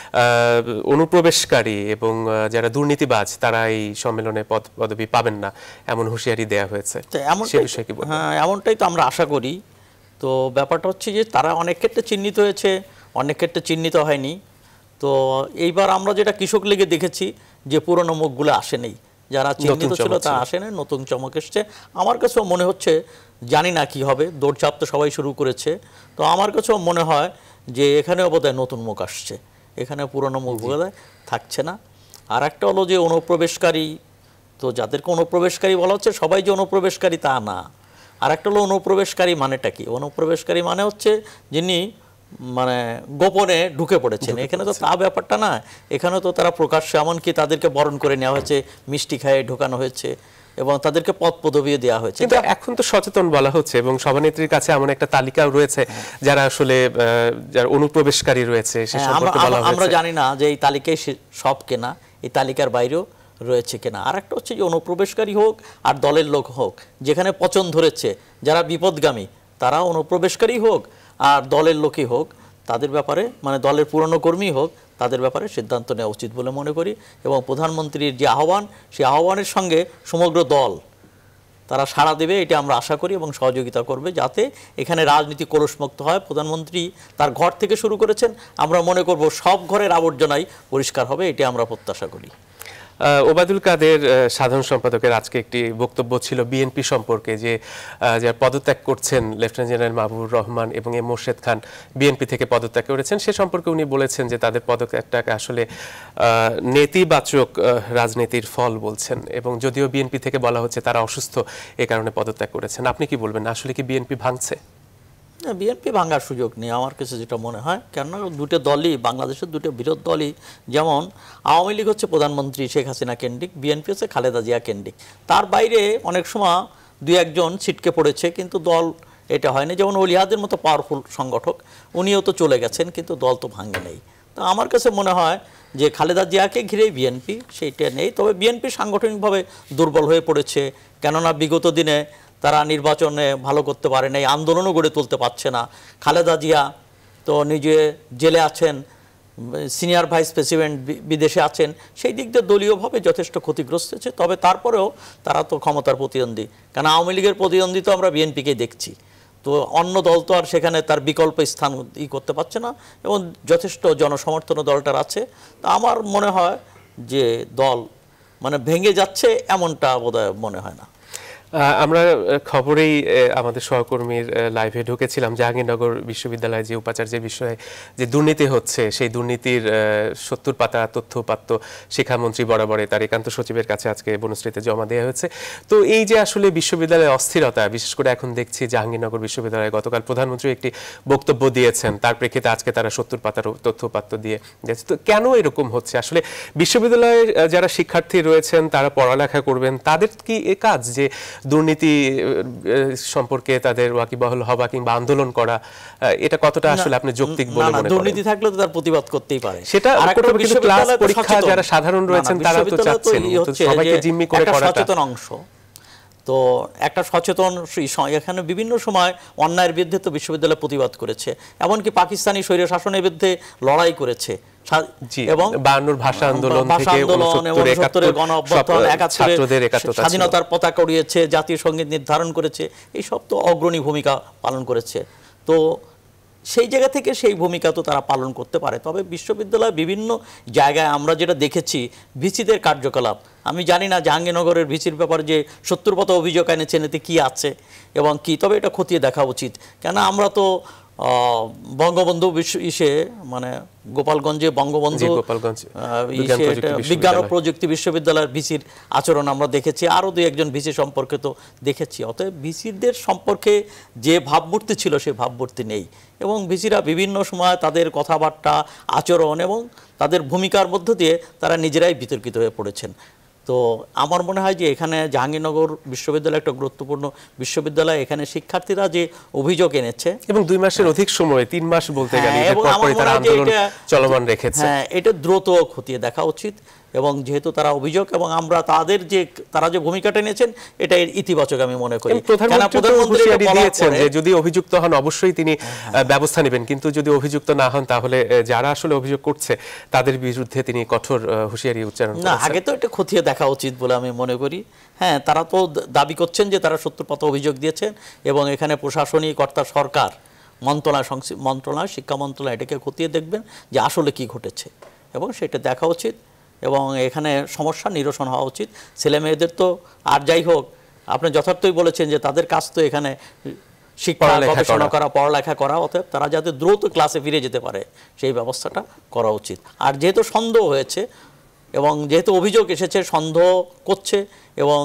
অনুপ্রবেশকারী এবং যারা দুর্নীতিবাজ তারা এই সম্মেলনে পদবি পাবেন না, এমন হুঁশিয়ারি দেওয়া হয়েছে। সে বিষয়ে কি বলবেন? হ্যাঁ, এমনটাই তো আমরা আশা করি। তো ব্যাপারটা হচ্ছে যে তারা অনেক ক্ষেত্রে চিহ্নিত হয়েছে, অনেক ক্ষেত্রে চিহ্নিত হয়নি। তো এইবার আমরা যেটা কৃষক লীগে দেখেছি যে পুরনো মুখগুলো আসেনি, যারা চিহ্নিত ছিল তা আসেনি, নতুন চমক এসছে। আমার কাছেও মনে হচ্ছে, জানি না কি হবে, দৌড়চাপ তো সবাই শুরু করেছে, তো আমার কাছেও মনে হয় যে এখানেও বোধহয় নতুন মুখ আসছে, এখানে পুরনো মুখ বোধহয় থাকছে না। আর একটা হলো যে অনুপ্রবেশকারী, তো যাদেরকে অনুপ্রবেশকারী বলা হচ্ছে সবাই যে অনুপ্রবেশকারী তা না। আর একটা হলো অনুপ্রবেশকারী মানেটা কি? অনুপ্রবেশকারী মানে হচ্ছে যিনি মানে গোপনে ঢুকে পড়েছেন। এখানে তো তা ব্যাপারটা না, এখানে তো তারা প্রকাশ্যে, এমনকি তাদেরকে বরণ করে নেওয়া হয়েছে, মিষ্টি খাইয়ে ঢোকানো হয়েছে এবং তাদেরকে পদ পদবিও দেওয়া হয়েছে। কিন্তু এখন তো সচেতন বলা হচ্ছে, এবং সভানেত্রীর কাছে এমন একটা তালিকাও রয়েছে যারা আসলে যারা অনুপ্রবেশকারী রয়েছে, সে সম্পর্কে বলা হয়েছে। আমরা জানি না যে এই তালিকায় সব কেনা, এই তালিকার বাইরেও রয়েছে কিনা। আর একটা হচ্ছে যে অনুপ্রবেশকারী হোক আর দলের লোক হোক, যেখানে পচন ধরেছে, যারা বিপদগামী তারা অনুপ্রবেশকারী হোক আর দলের লোকই হোক, তাদের ব্যাপারে মানে দলের পুরনো কর্মী হোক, তাদের ব্যাপারে সিদ্ধান্ত নেওয়া উচিত বলে মনে করি। এবং প্রধানমন্ত্রীর যে আহ্বান, সেই আহ্বানের সঙ্গে সমগ্র দল তারা সাড়া দেবে, এটা আমরা আশা করি এবং সহযোগিতা করবে যাতে এখানে রাজনীতি কলুষমুক্ত হয়। প্রধানমন্ত্রী তার ঘর থেকে শুরু করেছেন, আমরা মনে করব সব ঘরের আবর্জনাই পরিষ্কার হবে, এটা আমরা প্রত্যাশা করি। ওবায়দুল কাদের সাধারণ সম্পাদকের আজকে একটি বক্তব্য ছিল বিএনপি সম্পর্কে, যে যারা পদত্যাগ করছেন লেফটেন্যান্ট জেনারেল মাহবুবুর রহমান এবং এম মোর্শেদ খান বিএনপি থেকে পদত্যাগ করেছেন, সে সম্পর্কে উনি বলেছেন যে তাদের পদত্যাগটাকে আসলে নেতিবাচক রাজনীতির ফল বলছেন, এবং যদিও বিএনপি থেকে বলা হচ্ছে তারা অসুস্থ এ কারণে পদত্যাগ করেছেন। আপনি কি বলবেন, আসলে কি বিএনপি ভাঙছে? বিএনপি ভাঙার সুযোগ নেই আমার কাছে যেটা মনে হয়, কেননা দুটো দলই বাংলাদেশের দুটো বিরোধ দলই, যেমন আওয়ামী লীগ হচ্ছে প্রধানমন্ত্রী শেখ হাসিনা কেন্দ্রিক, বিএনপি হচ্ছে খালেদা জিয়া কেন্দ্রিক। তার বাইরে অনেক সময় দুই একজন ছিটকে পড়েছে, কিন্তু দল এটা হয়নি। যেমন ওলিয়াদের মতো পাওয়ারফুল সংগঠক, উনিও তো চলে গেছেন, কিন্তু দল তো ভাঙে নেই। তো আমার কাছে মনে হয় যে খালেদা জিয়াকে ঘিরেই বিএনপি, সেইটা নেই। তবে বিএনপি সাংগঠনিকভাবে দুর্বল হয়ে পড়েছে, কেননা বিগত দিনে তারা নির্বাচনে ভালো করতে পারে নাই, আন্দোলনও গড়ে তুলতে পারছে না। খালেদা জিয়া তো নিজে জেলে আছেন, সিনিয়র ভাইস প্রেসিডেন্ট বিদেশে আছেন, সেই দিক দিয়ে দলীয়ভাবে যথেষ্ট ক্ষতিগ্রস্ত হয়েছে। তবে তারপরেও তারা তো ক্ষমতার প্রতিদ্বন্দ্বী, কারণ আওয়ামী লীগের প্রতিদ্বন্দ্বী তো আমরা বিএনপিকে দেখছি, তো অন্য দল তো আর সেখানে তার বিকল্প স্থান করতে পারছে না, এবং যথেষ্ট জনসমর্থন দলটার আছে। তা আমার মনে হয় যে দল মানে ভেঙে যাচ্ছে এমনটা বোধহয় মনে হয় না। আমরা খবরেই আমাদের সহকর্মীর লাইভে ঢুকেছিলাম, জাহাঙ্গীরনগর বিশ্ববিদ্যালয়ে যে উপাচার্যের বিষয়ে যে দুর্নীতি হচ্ছে, সেই দুর্নীতির ৭০ পাতা তথ্যপাত্য শিক্ষামন্ত্রী বরাবরে তার একান্ত সচিবের কাছে আজকে বনশ্রীতে জমা দেওয়া হয়েছে। তো এই যে আসলে বিশ্ববিদ্যালয়ের অস্থিরতা, বিশেষ করে এখন দেখছি জাহাঙ্গীরনগর বিশ্ববিদ্যালয়ে গতকাল প্রধানমন্ত্রী একটি বক্তব্য দিয়েছেন, তার প্রেক্ষিতে আজকে তারা ৭০ পাতার তথ্যপাত্য দিয়ে যাচ্ছে। তো কেন এরকম হচ্ছে? আসলে বিশ্ববিদ্যালয়ের যারা শিক্ষার্থী রয়েছেন তারা পড়ালেখা করবেন, তাদের কি এ কাজ যে দুর্নীতি সম্পর্কে তাদের ওয়াকিবহাল হওয়া কিংবা আন্দোলন করা, এটা কতটা আসলে আপনি যৌক্তিক বলে মনে করেন? দুর্নীতি থাকলে তো তার প্রতিবাদ করতেই পারে, সেটা কিন্তু ক্লাস পরীক্ষা যারা সাধারণ রয়েছেন তারা তো চাচ্ছেন সবাইকে জিম্মি করে করাটা সচেতন অংশ। তো একটা সচেতন, এখানে বিভিন্ন সময় অন্যায়ের বিরুদ্ধে তো বিশ্ববিদ্যালয় প্রতিবাদ করেছে, এমনকি পাকিস্তানি স্বৈর শাসনের বিরুদ্ধে লড়াই করেছে, এবং 52 ভাষা আন্দোলন থেকে 69 গণ অভ্যুত্থান, 71 স্বাধীনতার পতাকা উড়িয়েছে, জাতীয় সঙ্গীত নির্ধারণ করেছে, এই সব তো অগ্রণী ভূমিকা পালন করেছে। তো সেই জায়গা থেকে সেই ভূমিকা তো তারা পালন করতে পারে। তবে বিশ্ববিদ্যালয় বিভিন্ন জায়গায় আমরা যেটা দেখেছি ভিসিদের কার্যকলাপ, আমি জানি না জাহাঙ্গীরনগরের ভিসির ব্যাপারে যে ৭০ পাতা অভিযোগ এনেছেন এতে কী আছে এবং কি, তবে এটা খতিয়ে দেখা উচিত। কেন আমরা তো বঙ্গবন্ধু মানে গোপালগঞ্জে বঙ্গবন্ধু বিজ্ঞান ও প্রযুক্তি বিশ্ববিদ্যালয়ের ভিসির আচরণ আমরা দেখেছি, আরও দুই একজন ভিসি সম্পর্কে তো দেখেছি। অতএব ভিসিদের সম্পর্কে যে ভাবমূর্তি ছিল সে ভাবমূর্তি নেই, এবং ভিসিরা বিভিন্ন সময় তাদের কথাবার্তা, আচরণ এবং তাদের ভূমিকার মধ্য দিয়ে তারা নিজেরাই বিতর্কিত হয়ে পড়েছেন। তো আমার মনে হয় যে এখানে জাহাঙ্গীরনগর বিশ্ববিদ্যালয় একটা গুরুত্বপূর্ণ বিশ্ববিদ্যালয়, এখানে শিক্ষার্থীরা যে অভিযোগ এনেছে এবং 2 মাসের অধিক সময়, 3 মাস বলতে গেলে আন্দোলন চলমান রেখেছে, এটা দ্রুত খতিয়ে দেখা উচিত। এবং যেহেতু তারা অভিযোগ এবং আমরা তারা যে ভূমিকাটা নিয়েছেন এটা ইতিবাচক আমি মনে করি। প্রধানমন্ত্রী দিয়েছেন যে যদি অভিযুক্ত হন অবশ্যই তিনি ব্যবস্থা নেবেন, কিন্তু যদি অভিযুক্ত না হন তাহলে যারা আসলে অভিযোগ করছে তাদের বিরুদ্ধে তিনি কঠোর হুঁশিয়ারি উচ্চারণ করেছেন। না, আগে তো এটা খতিয়ে দেখা উচিত বলে আমি মনে করি। হ্যাঁ, তারা তো দাবি করছেন যে তারা ৭০ পাতা অভিযোগ দিয়েছেন, এবং এখানে প্রশাসনিক কর্তা সরকার মন্ত্রণালয় শিক্ষা মন্ত্রণালয় এটাকে খতিয়ে দেখবেন যে আসলে কি ঘটেছে, এবং সেটা দেখা উচিত, এবং এখানে সমস্যা নিরসন হওয়া উচিত। ছেলে মেয়েদের তো আর যাই হোক, আপনি যথার্থই বলেছেন যে তাদের কাজ তো এখানে শিক্ষা গবেষণা করা, পড়ালেখা করা, অতএব তারা যাতে দ্রুত ক্লাসে ফিরে যেতে পারে সেই ব্যবস্থাটা করা উচিত। আর যেহেতু সন্দেহ হয়েছে এবং যেহেতু অভিযোগ এসেছে, সন্দেহ করছে, এবং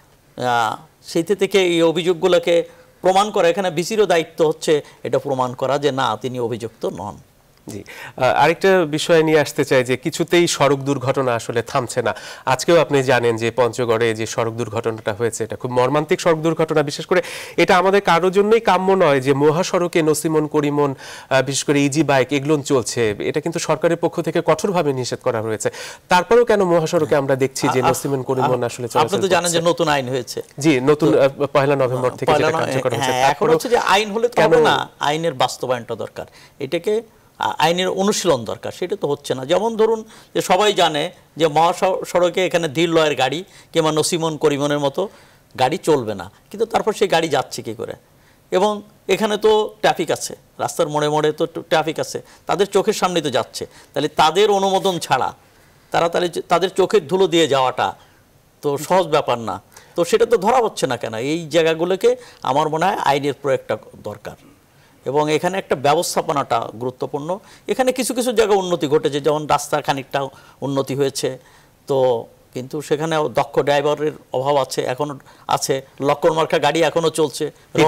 সেই থেকে এই অভিযোগগুলোকে প্রমাণ করা, এখানে ভিসিরও দায়িত্ব হচ্ছে এটা প্রমাণ করা যে না, তিনি অভিযুক্ত নন। জি, আরেকটা বিষয় নিয়ে আসতে চাই যে কিছুতেই সড়ক দুর্ঘটনা আসলে থামছে না। আজকেও আপনি জানেন যে পঞ্চগড়ে যে সড়ক দুর্ঘটনাটা হয়েছে এটা খুব মর্মান্তিক সড়ক দুর্ঘটনা। বিশেষ করে এটা আমাদের কারোর জন্যই কাম্য নয় যে মহাসড়কে নসিমন করিমন, বিশেষ করে ইজি বাইক এগুলো চলছে, এটা কিন্তু সরকারের পক্ষ থেকে কঠোরভাবে নিষেধ করা হয়েছে। তারপরেও কেন মহাসড়কে আমরা দেখছি যে নসিমন করিমন আসলে চলছে? আপনি তো জানেন যে নতুন আইন হয়েছে। জি, নতুন 1 নভেম্বর থেকে যেটা কার্যকর হয়েছে। এখন হচ্ছে যে আইন হলে তো হবে না, আইনের বাস্তবায়নটা দরকার, এটাকে আইনের অনুশীলন দরকার, সেটা তো হচ্ছে না। যেমন ধরুন যে সবাই জানে যে মহাসড়কে এখানে ধীর লয়ের গাড়ি কিংবা নসিমন করিমনের মতো গাড়ি চলবে না, কিন্তু তারপর সেই গাড়ি যাচ্ছে কি করে? এবং এখানে তো ট্রাফিক আছে, রাস্তার মোড়ে মোড়ে তো ট্রাফিক আছে, তাদের চোখের সামনে তো যাচ্ছে, তাহলে তাদের অনুমোদন ছাড়া তাহলে তাদের চোখের ধুলো দিয়ে যাওয়াটা তো সহজ ব্যাপার না। তো সেটা তো ধরা হচ্ছে না কেন? এই জায়গাগুলোকে আমার মনে হয় আইনের প্রয়োগটা দরকার, এবং এখানে একটা ব্যবস্থাপনাটা গুরুত্বপূর্ণ। এখানে কিছু কিছু জায়গায় উন্নতি ঘটেছে, যেমন রাস্তার খানিকটা উন্নতি হয়েছে, তো কিন্তু সেখানে দক্ষ ড্রাইভারের অভাব আছে, এখনো আছে, লক্কর মার্কা গাড়ি এখনো চলছে,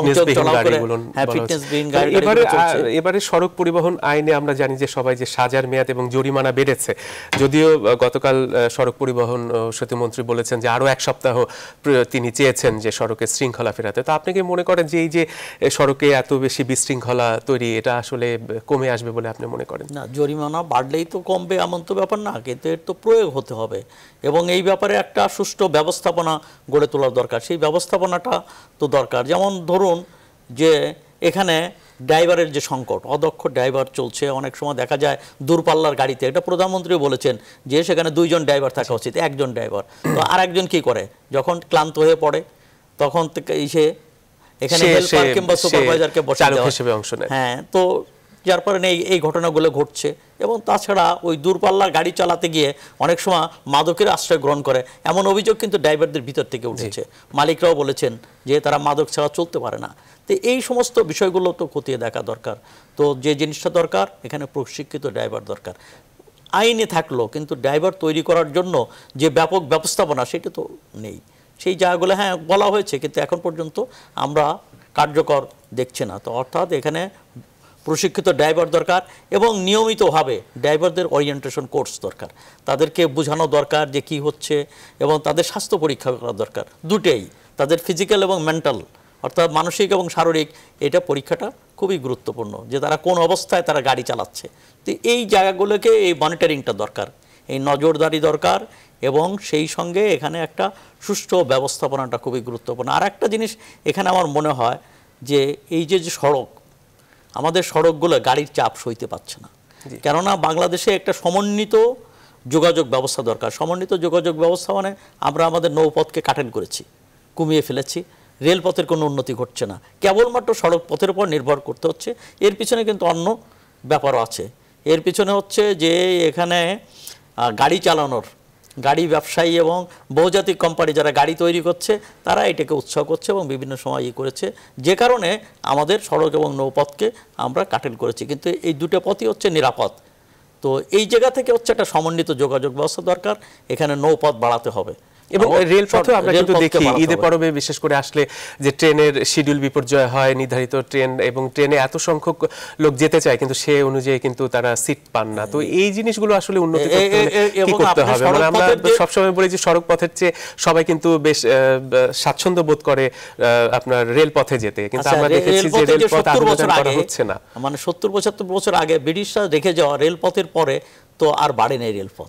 এবারে সড়ক পরিবহন আইনে আমরা জানি যে সবাই যে সাজার মেয়াদ এবং জরিমানা বেড়েছে, যদিও গতকাল সড়ক পরিবহন সেতুমন্ত্রী বলেছেন যে আরো 1 সপ্তাহ তিনি চেয়েছেন যে সড়কে শৃঙ্খলা ফেরাতে। তো আপনি কি মনে করেন যে এই যে সড়কে এত বেশি বিশৃঙ্খলা তৈরি, এটা আসলে কমে আসবে বলে আপনি মনে করেন? না, জরিমানা বাড়লেই তো কমবে এমন তো ব্যাপার না, কিন্তু এর তো প্রয়োগ হতে হবে, এবং এই ব্যাপারে একটা সুষ্ঠু ব্যবস্থাপনা গড়ে তোলার দরকার। সেই ব্যবস্থাপনাটা তো দরকার। যেমন ধরুন যে এখানে ড্রাইভারের যে সংকট, অদক্ষ ড্রাইভার চলছে, অনেক সময় দেখা যায় দূরপাল্লার গাড়িতে, এটা প্রধানমন্ত্রী বলেছেন যে সেখানে 2 জন ড্রাইভার থাকা উচিত, 1 জন ড্রাইভার। তো আর একজন কি করে, যখন ক্লান্ত হয়ে পড়ে তখন এসে এখানে হেল্পার কিংবা সুপারভাইজারকে বসে দেওয়া, হ্যাঁ, তো যার কারণে এই ঘটনাগুলো ঘটছে। এবং তাছাড়া ওই দূরপাল্লার গাড়ি চালাতে গিয়ে অনেক সময় মাদকের আশ্রয় গ্রহণ করে, এমন অভিযোগ কিন্তু ড্রাইভারদের ভিতর থেকে উঠেছে। মালিকরাও বলেছেন যে তারা মাদক ছাড়া চলতে পারে না। তো এই সমস্ত বিষয়গুলো তো খতিয়ে দেখা দরকার। তো যে জিনিসটা দরকার, এখানে প্রশিক্ষিত ড্রাইভার দরকার। আইনে থাকলো, কিন্তু ড্রাইভার তৈরি করার জন্য যে ব্যাপক ব্যবস্থাপনা সেটা তো নেই। সেই জায়গাগুলো হ্যাঁ বলা হয়েছে, কিন্তু এখন পর্যন্ত আমরা কার্যকর দেখছি না। তো অর্থাৎ এখানে প্রশিক্ষিত ড্রাইভার দরকার, এবং নিয়মিতভাবে ড্রাইভারদের ওরিয়েন্টেশন কোর্স দরকার, তাদেরকে বোঝানো দরকার যে কি হচ্ছে, এবং তাদের স্বাস্থ্য পরীক্ষা করা দরকার, দুটেই, তাদের ফিজিক্যাল এবং মেন্টাল, অর্থাৎ মানসিক এবং শারীরিক, এটা পরীক্ষাটা খুবই গুরুত্বপূর্ণ, যে তারা কোন অবস্থায় তারা গাড়ি চালাচ্ছে। তো এই জায়গাগুলোকে এই মনিটরিংটা দরকার, এই নজরদারি দরকার, এবং সেই সঙ্গে এখানে একটা সুষ্ঠু ব্যবস্থাপনাটা খুবই গুরুত্বপূর্ণ। আর একটা জিনিস এখানে আমার মনে হয় যে এই যে সড়ক, আমাদের সড়কগুলো গাড়ির চাপ সইতে পারছে না, কেননা বাংলাদেশে একটা সমন্বিত যোগাযোগ ব্যবস্থা দরকার। সমন্বিত যোগাযোগ ব্যবস্থা মানে আমরা আমাদের নৌপথকে কাটেন করেছি, কমিয়ে ফেলেছি, রেলপথের কোনো উন্নতি ঘটছে না, কেবলমাত্র সড়ক পথের উপর নির্ভর করতে হচ্ছে। এর পিছনে কিন্তু অন্য ব্যাপারও আছে। এর পিছনে হচ্ছে যে এখানে গাড়ি চালানোর, গাড়ি ব্যবসায়ী এবং বহুজাতিক কোম্পানি যারা গাড়ি তৈরি করছে, তারা এটাকে উৎসাহ করছে এবং বিভিন্ন সময় করেছে, যে কারণে আমাদের সড়ক এবং নৌপথকে আমরা কাটেল করেছি। কিন্তু এই দুটো পথই হচ্ছে নিরাপদ। তো এই জায়গা থেকে হচ্ছে একটা সমন্বিত যোগাযোগ ব্যবস্থা দরকার, এখানে নৌপথ বাড়াতে হবে। এবং রেলপথে আমরা কিন্তু দেখি ঈদের পরবে বিশেষ করে আসলে যে ট্রেনের শিডিউল বিপর্যয় হয়, নির্ধারিত ট্রেন, এবং ট্রেনে এত সংখ্যক লোক যেতে চায় কিন্তু সে অনুযায়ী কিন্তু তারা সিট পান না। তো এই জিনিসগুলো আসলে উন্নতি করতে হলে কি করতে হবে? মানে আমরা সবসময় বলি যে সড়ক পথের চেয়ে সবাই কিন্তু বেশ স্বাচ্ছন্দ্য বোধ করে আপনার রেলপথে যেতে, কিন্তু আমরা দেখেছি যে রেলপথ আধুনিকরণ করা হচ্ছে না। মানে 70-75 বছর আগে ব্রিটিশরা রেখে যাওয়া রেলপথের পরে তো আর বাড়ে নেই রেলপথ।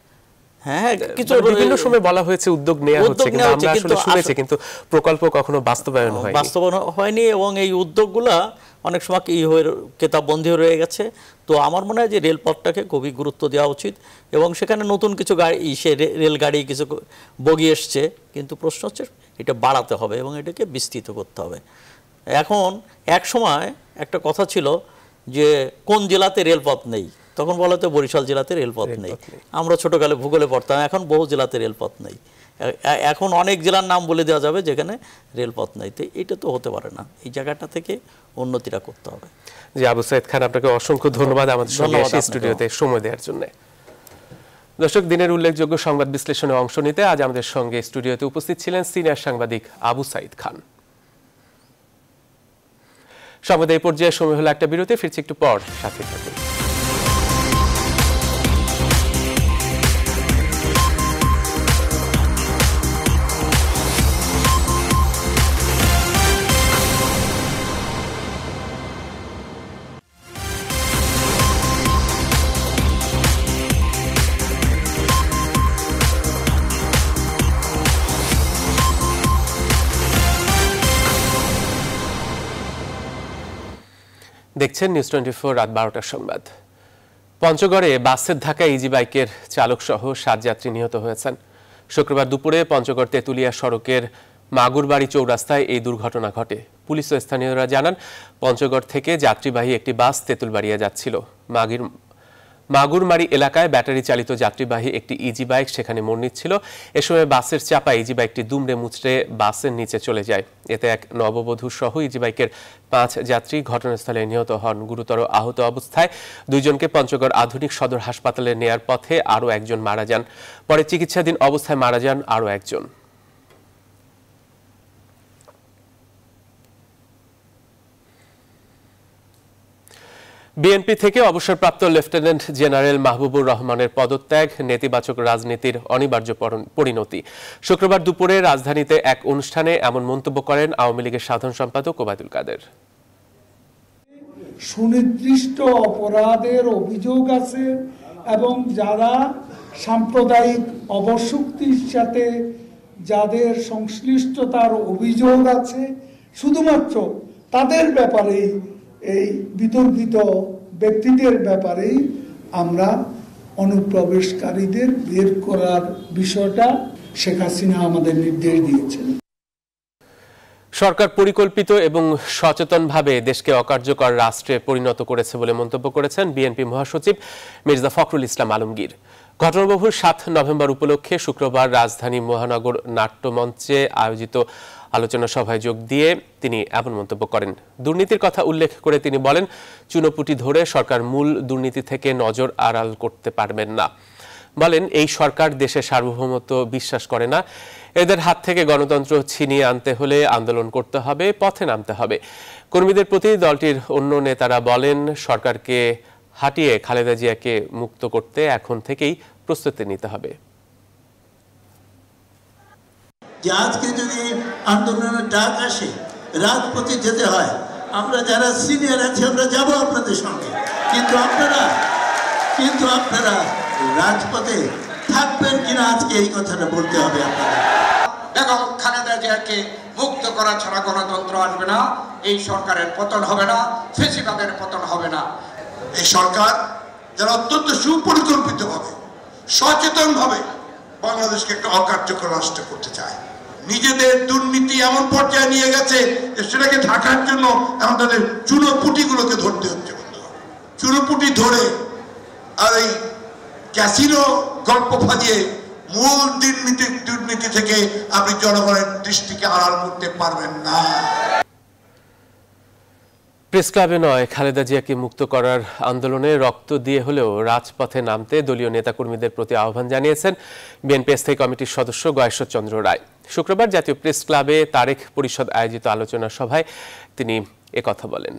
হ্যাঁ, কিছু বিভিন্ন সময় বলা হয়েছে উদ্যোগ নেওয়া হচ্ছে, কিন্তু আমরা আসলে শুনেছি, কিন্তু প্রকল্প কখনো বাস্তবায়ন হয়নি। এবং এই উদ্যোগগুলা অনেক সময় কি হয়ে কেতাববন্দি রয়ে গেছে। তো আমার মনে হয় যে রেলপথটাকে খুবই গুরুত্ব দেওয়া উচিত, এবং সেখানে নতুন কিছু গাড়ি, রেলগাড়ি কিছু বগি এসছে, কিন্তু প্রশ্ন হচ্ছে এটা বাড়াতে হবে এবং এটাকে বিস্তৃত করতে হবে। এখন এক সময় একটা কথা ছিল যে কোন জেলাতে রেলপথ নেই, তখন বলা হতো বরিশাল জেলাতে রেলপথ নেই। আমরা ছোটকালে ভূগোলে পড়তাম, এখন বহু জেলাতে রেলপথ নেই, এখন অনেক জেলার নাম বলে দেওয়া যাবে যেখানে রেলপথ নেই। তো এটা তো হতে পারে না, এই জায়গাটা থেকে উন্নতিটা করতে হবে। জি, আবু সাইদ খান, আপনাকে অসংখ্য ধন্যবাদ আমাদের সঙ্গে এসে স্টুডিওতে সময় দেওয়ার জন্য। দর্শক, দিনের উল্লেখযোগ্য সংবাদ বিশ্লেষণে অংশ নিতে আজ আমাদের সঙ্গে স্টুডিওতে উপস্থিত ছিলেন সিনিয়র সাংবাদিক আবু সাইদ খান। সংবাদ এই পর্যায়ে সময় হলো একটা বিরতি, ফিরছি একটু পর, সাথে থাকুন। দেখছেন নিউজ 24 রাত 12টার সংবাদ। পঞ্চগড়ে বাসের ধাক্কায় ইজি বাইকের চালক সহ 7 যাত্রী নিহত হয়েছেন। শুক্রবার দুপুরে পঞ্চগড় তেঁতুলিয়া সড়কের মাগুরবাড়ি চৌরাস্তায় এই দুর্ঘটনা ঘটে। পুলিশ ও স্থানীয়রা জানান, পঞ্চগড় থেকে যাত্রীবাহী একটি বাস তেঁতুলবাড়িয়া যাচ্ছিল। মাগুরমারি এলাকায় ব্যাটারি চালিত যাত্রীবাহী একটি ইজি বাইক সেখানে মোড় নিচ্ছিল। এ সময় বাসের চাপা ইজি বাইকটি দুমড়ে মুচড়ে বাসের নিচে চলে যায়। এতে এক নববধূ সহ ইজি বাইকের 5 যাত্রী ঘটনাস্থলে নিহত হন। গুরুতর আহত অবস্থায় 2 জনকে পঞ্চগড় আধুনিক সদর হাসপাতালে নেয়ার পথে আরও একজন মারা যান। পরে চিকিৎসাধীন অবস্থায় মারা যান আরও একজন। বিএনপি থেকে অবসরপ্রাপ্ত লেফটেন্যান্ট জেনারেল মাহবুবুর রহমানের পদত্যাগ নেতিবাচক রাজনীতির অনিবার্য পরিণতি। শুক্রবার দুপুরে রাজধানীতে এক অনুষ্ঠানে এমন মন্তব্য করেন আওয়ামী লীগের সাধারণ সম্পাদক ওবায়দুল কাদের। সুনির্দিষ্ট অপরাধের অভিযোগ আছে এবং যারা সাম্প্রদায়িক অবশক্তির সাথে যাদের সংশ্লিষ্টতার অভিযোগ আছে, শুধুমাত্র তাদের ব্যাপারেই, এই বিতর্কিত ব্যক্তিদের ব্যাপারেই আমরা অনুপ্রবেশকারীদের বের করার বিষয়টা শেখ হাসিনা আমাদের নির্দেশ দিয়েছেন। সরকার পরিকল্পিত এবং সচেতনভাবে দেশকে অকার্যকর রাষ্ট্রে পরিণত করেছে বলে মন্তব্য করেছেন বিএনপি মহাসচিব মির্জা ফখরুল ইসলাম আলমগীর। ঘটনাবহুল 7 নভেম্বর উপলক্ষে শুক্রবার রাজধানী মহানগর নাট্যমঞ্চে আয়োজিত আলোচনা সভায় যোগ দিয়ে তিনি এমন মন্তব্য করেন। দুর্নীতির কথা উল্লেখ করে তিনি বলেন, চুনোপুটি ধরে সরকার মূল দুর্নীতি থেকে নজর আড়াল করতে পারবেন না। বলেন, এই সরকার দেশের সার্বভৌমত্ব বিশ্বাস করে না। এদের হাত থেকে গণতন্ত্র ছিনিয়ে আনতে হলে আন্দোলন করতে হবে, পথে নামতে হবে। কর্মীদের প্রতি দলটির অন্য নেতারা বলেন, সরকারকে হাঁটিয়ে খালেদা জিয়াকে মুক্ত করতে এখন থেকেই প্রস্তুতি নিতে হবে। যে আজকে যদি আন্দোলনের ডাক আসে, রাজপথে যেতে হয়, আমরা যারা সিনিয়র আছি আমরা যাব আপনাদের সঙ্গে, কিন্তু আপনারা রাজপথে থাকবেন কিনা আজকে এই কথাটা বলতে হবে আপনাদের। বেগম খালেদা জিয়াকে মুক্ত করা ছাড়া গণতন্ত্র আসবে না, এই সরকারের পতন হবে না, ফ্যাসিবাদের পতন হবে না। এই সরকার যারা অত্যন্ত সুপরিকল্পিতভাবে, সচেতনভাবে বাংলাদেশকে একটা অকার্যকর রাষ্ট্র করতে চায়, নিজেদের দুর্নীতি এমন পর্যায়ে নিয়ে গেছে সেটাকে ঢাকার জন্য এখন তাদের চুনোপুটিগুলোকে ধরতে হচ্ছে। চুনোপুটি ধরে আর এই ক্যাসিনো গল্প ফাঁদিয়ে মূল দুর্নীতি থেকে আপনি জনগণের দৃষ্টিকে আড়াল করতে পারবেন না। প্রেস ক্লাবে নয়, খালেদা জিয়াকে মুক্ত করার আন্দোলনে রক্ত দিয়ে হলেও রাজপথে নামতে দলীয় নেতাকর্মীদের প্রতি আহ্বান জানিয়েছেন বিএনপি স্থায়ী কমিটির সদস্য গয়েশ্বর চন্দ্র রায়। শুক্রবার জাতীয় প্রেস ক্লাবে তারেক পরিষদ আয়োজিত আলোচনা সভায় তিনি একথা বলেন।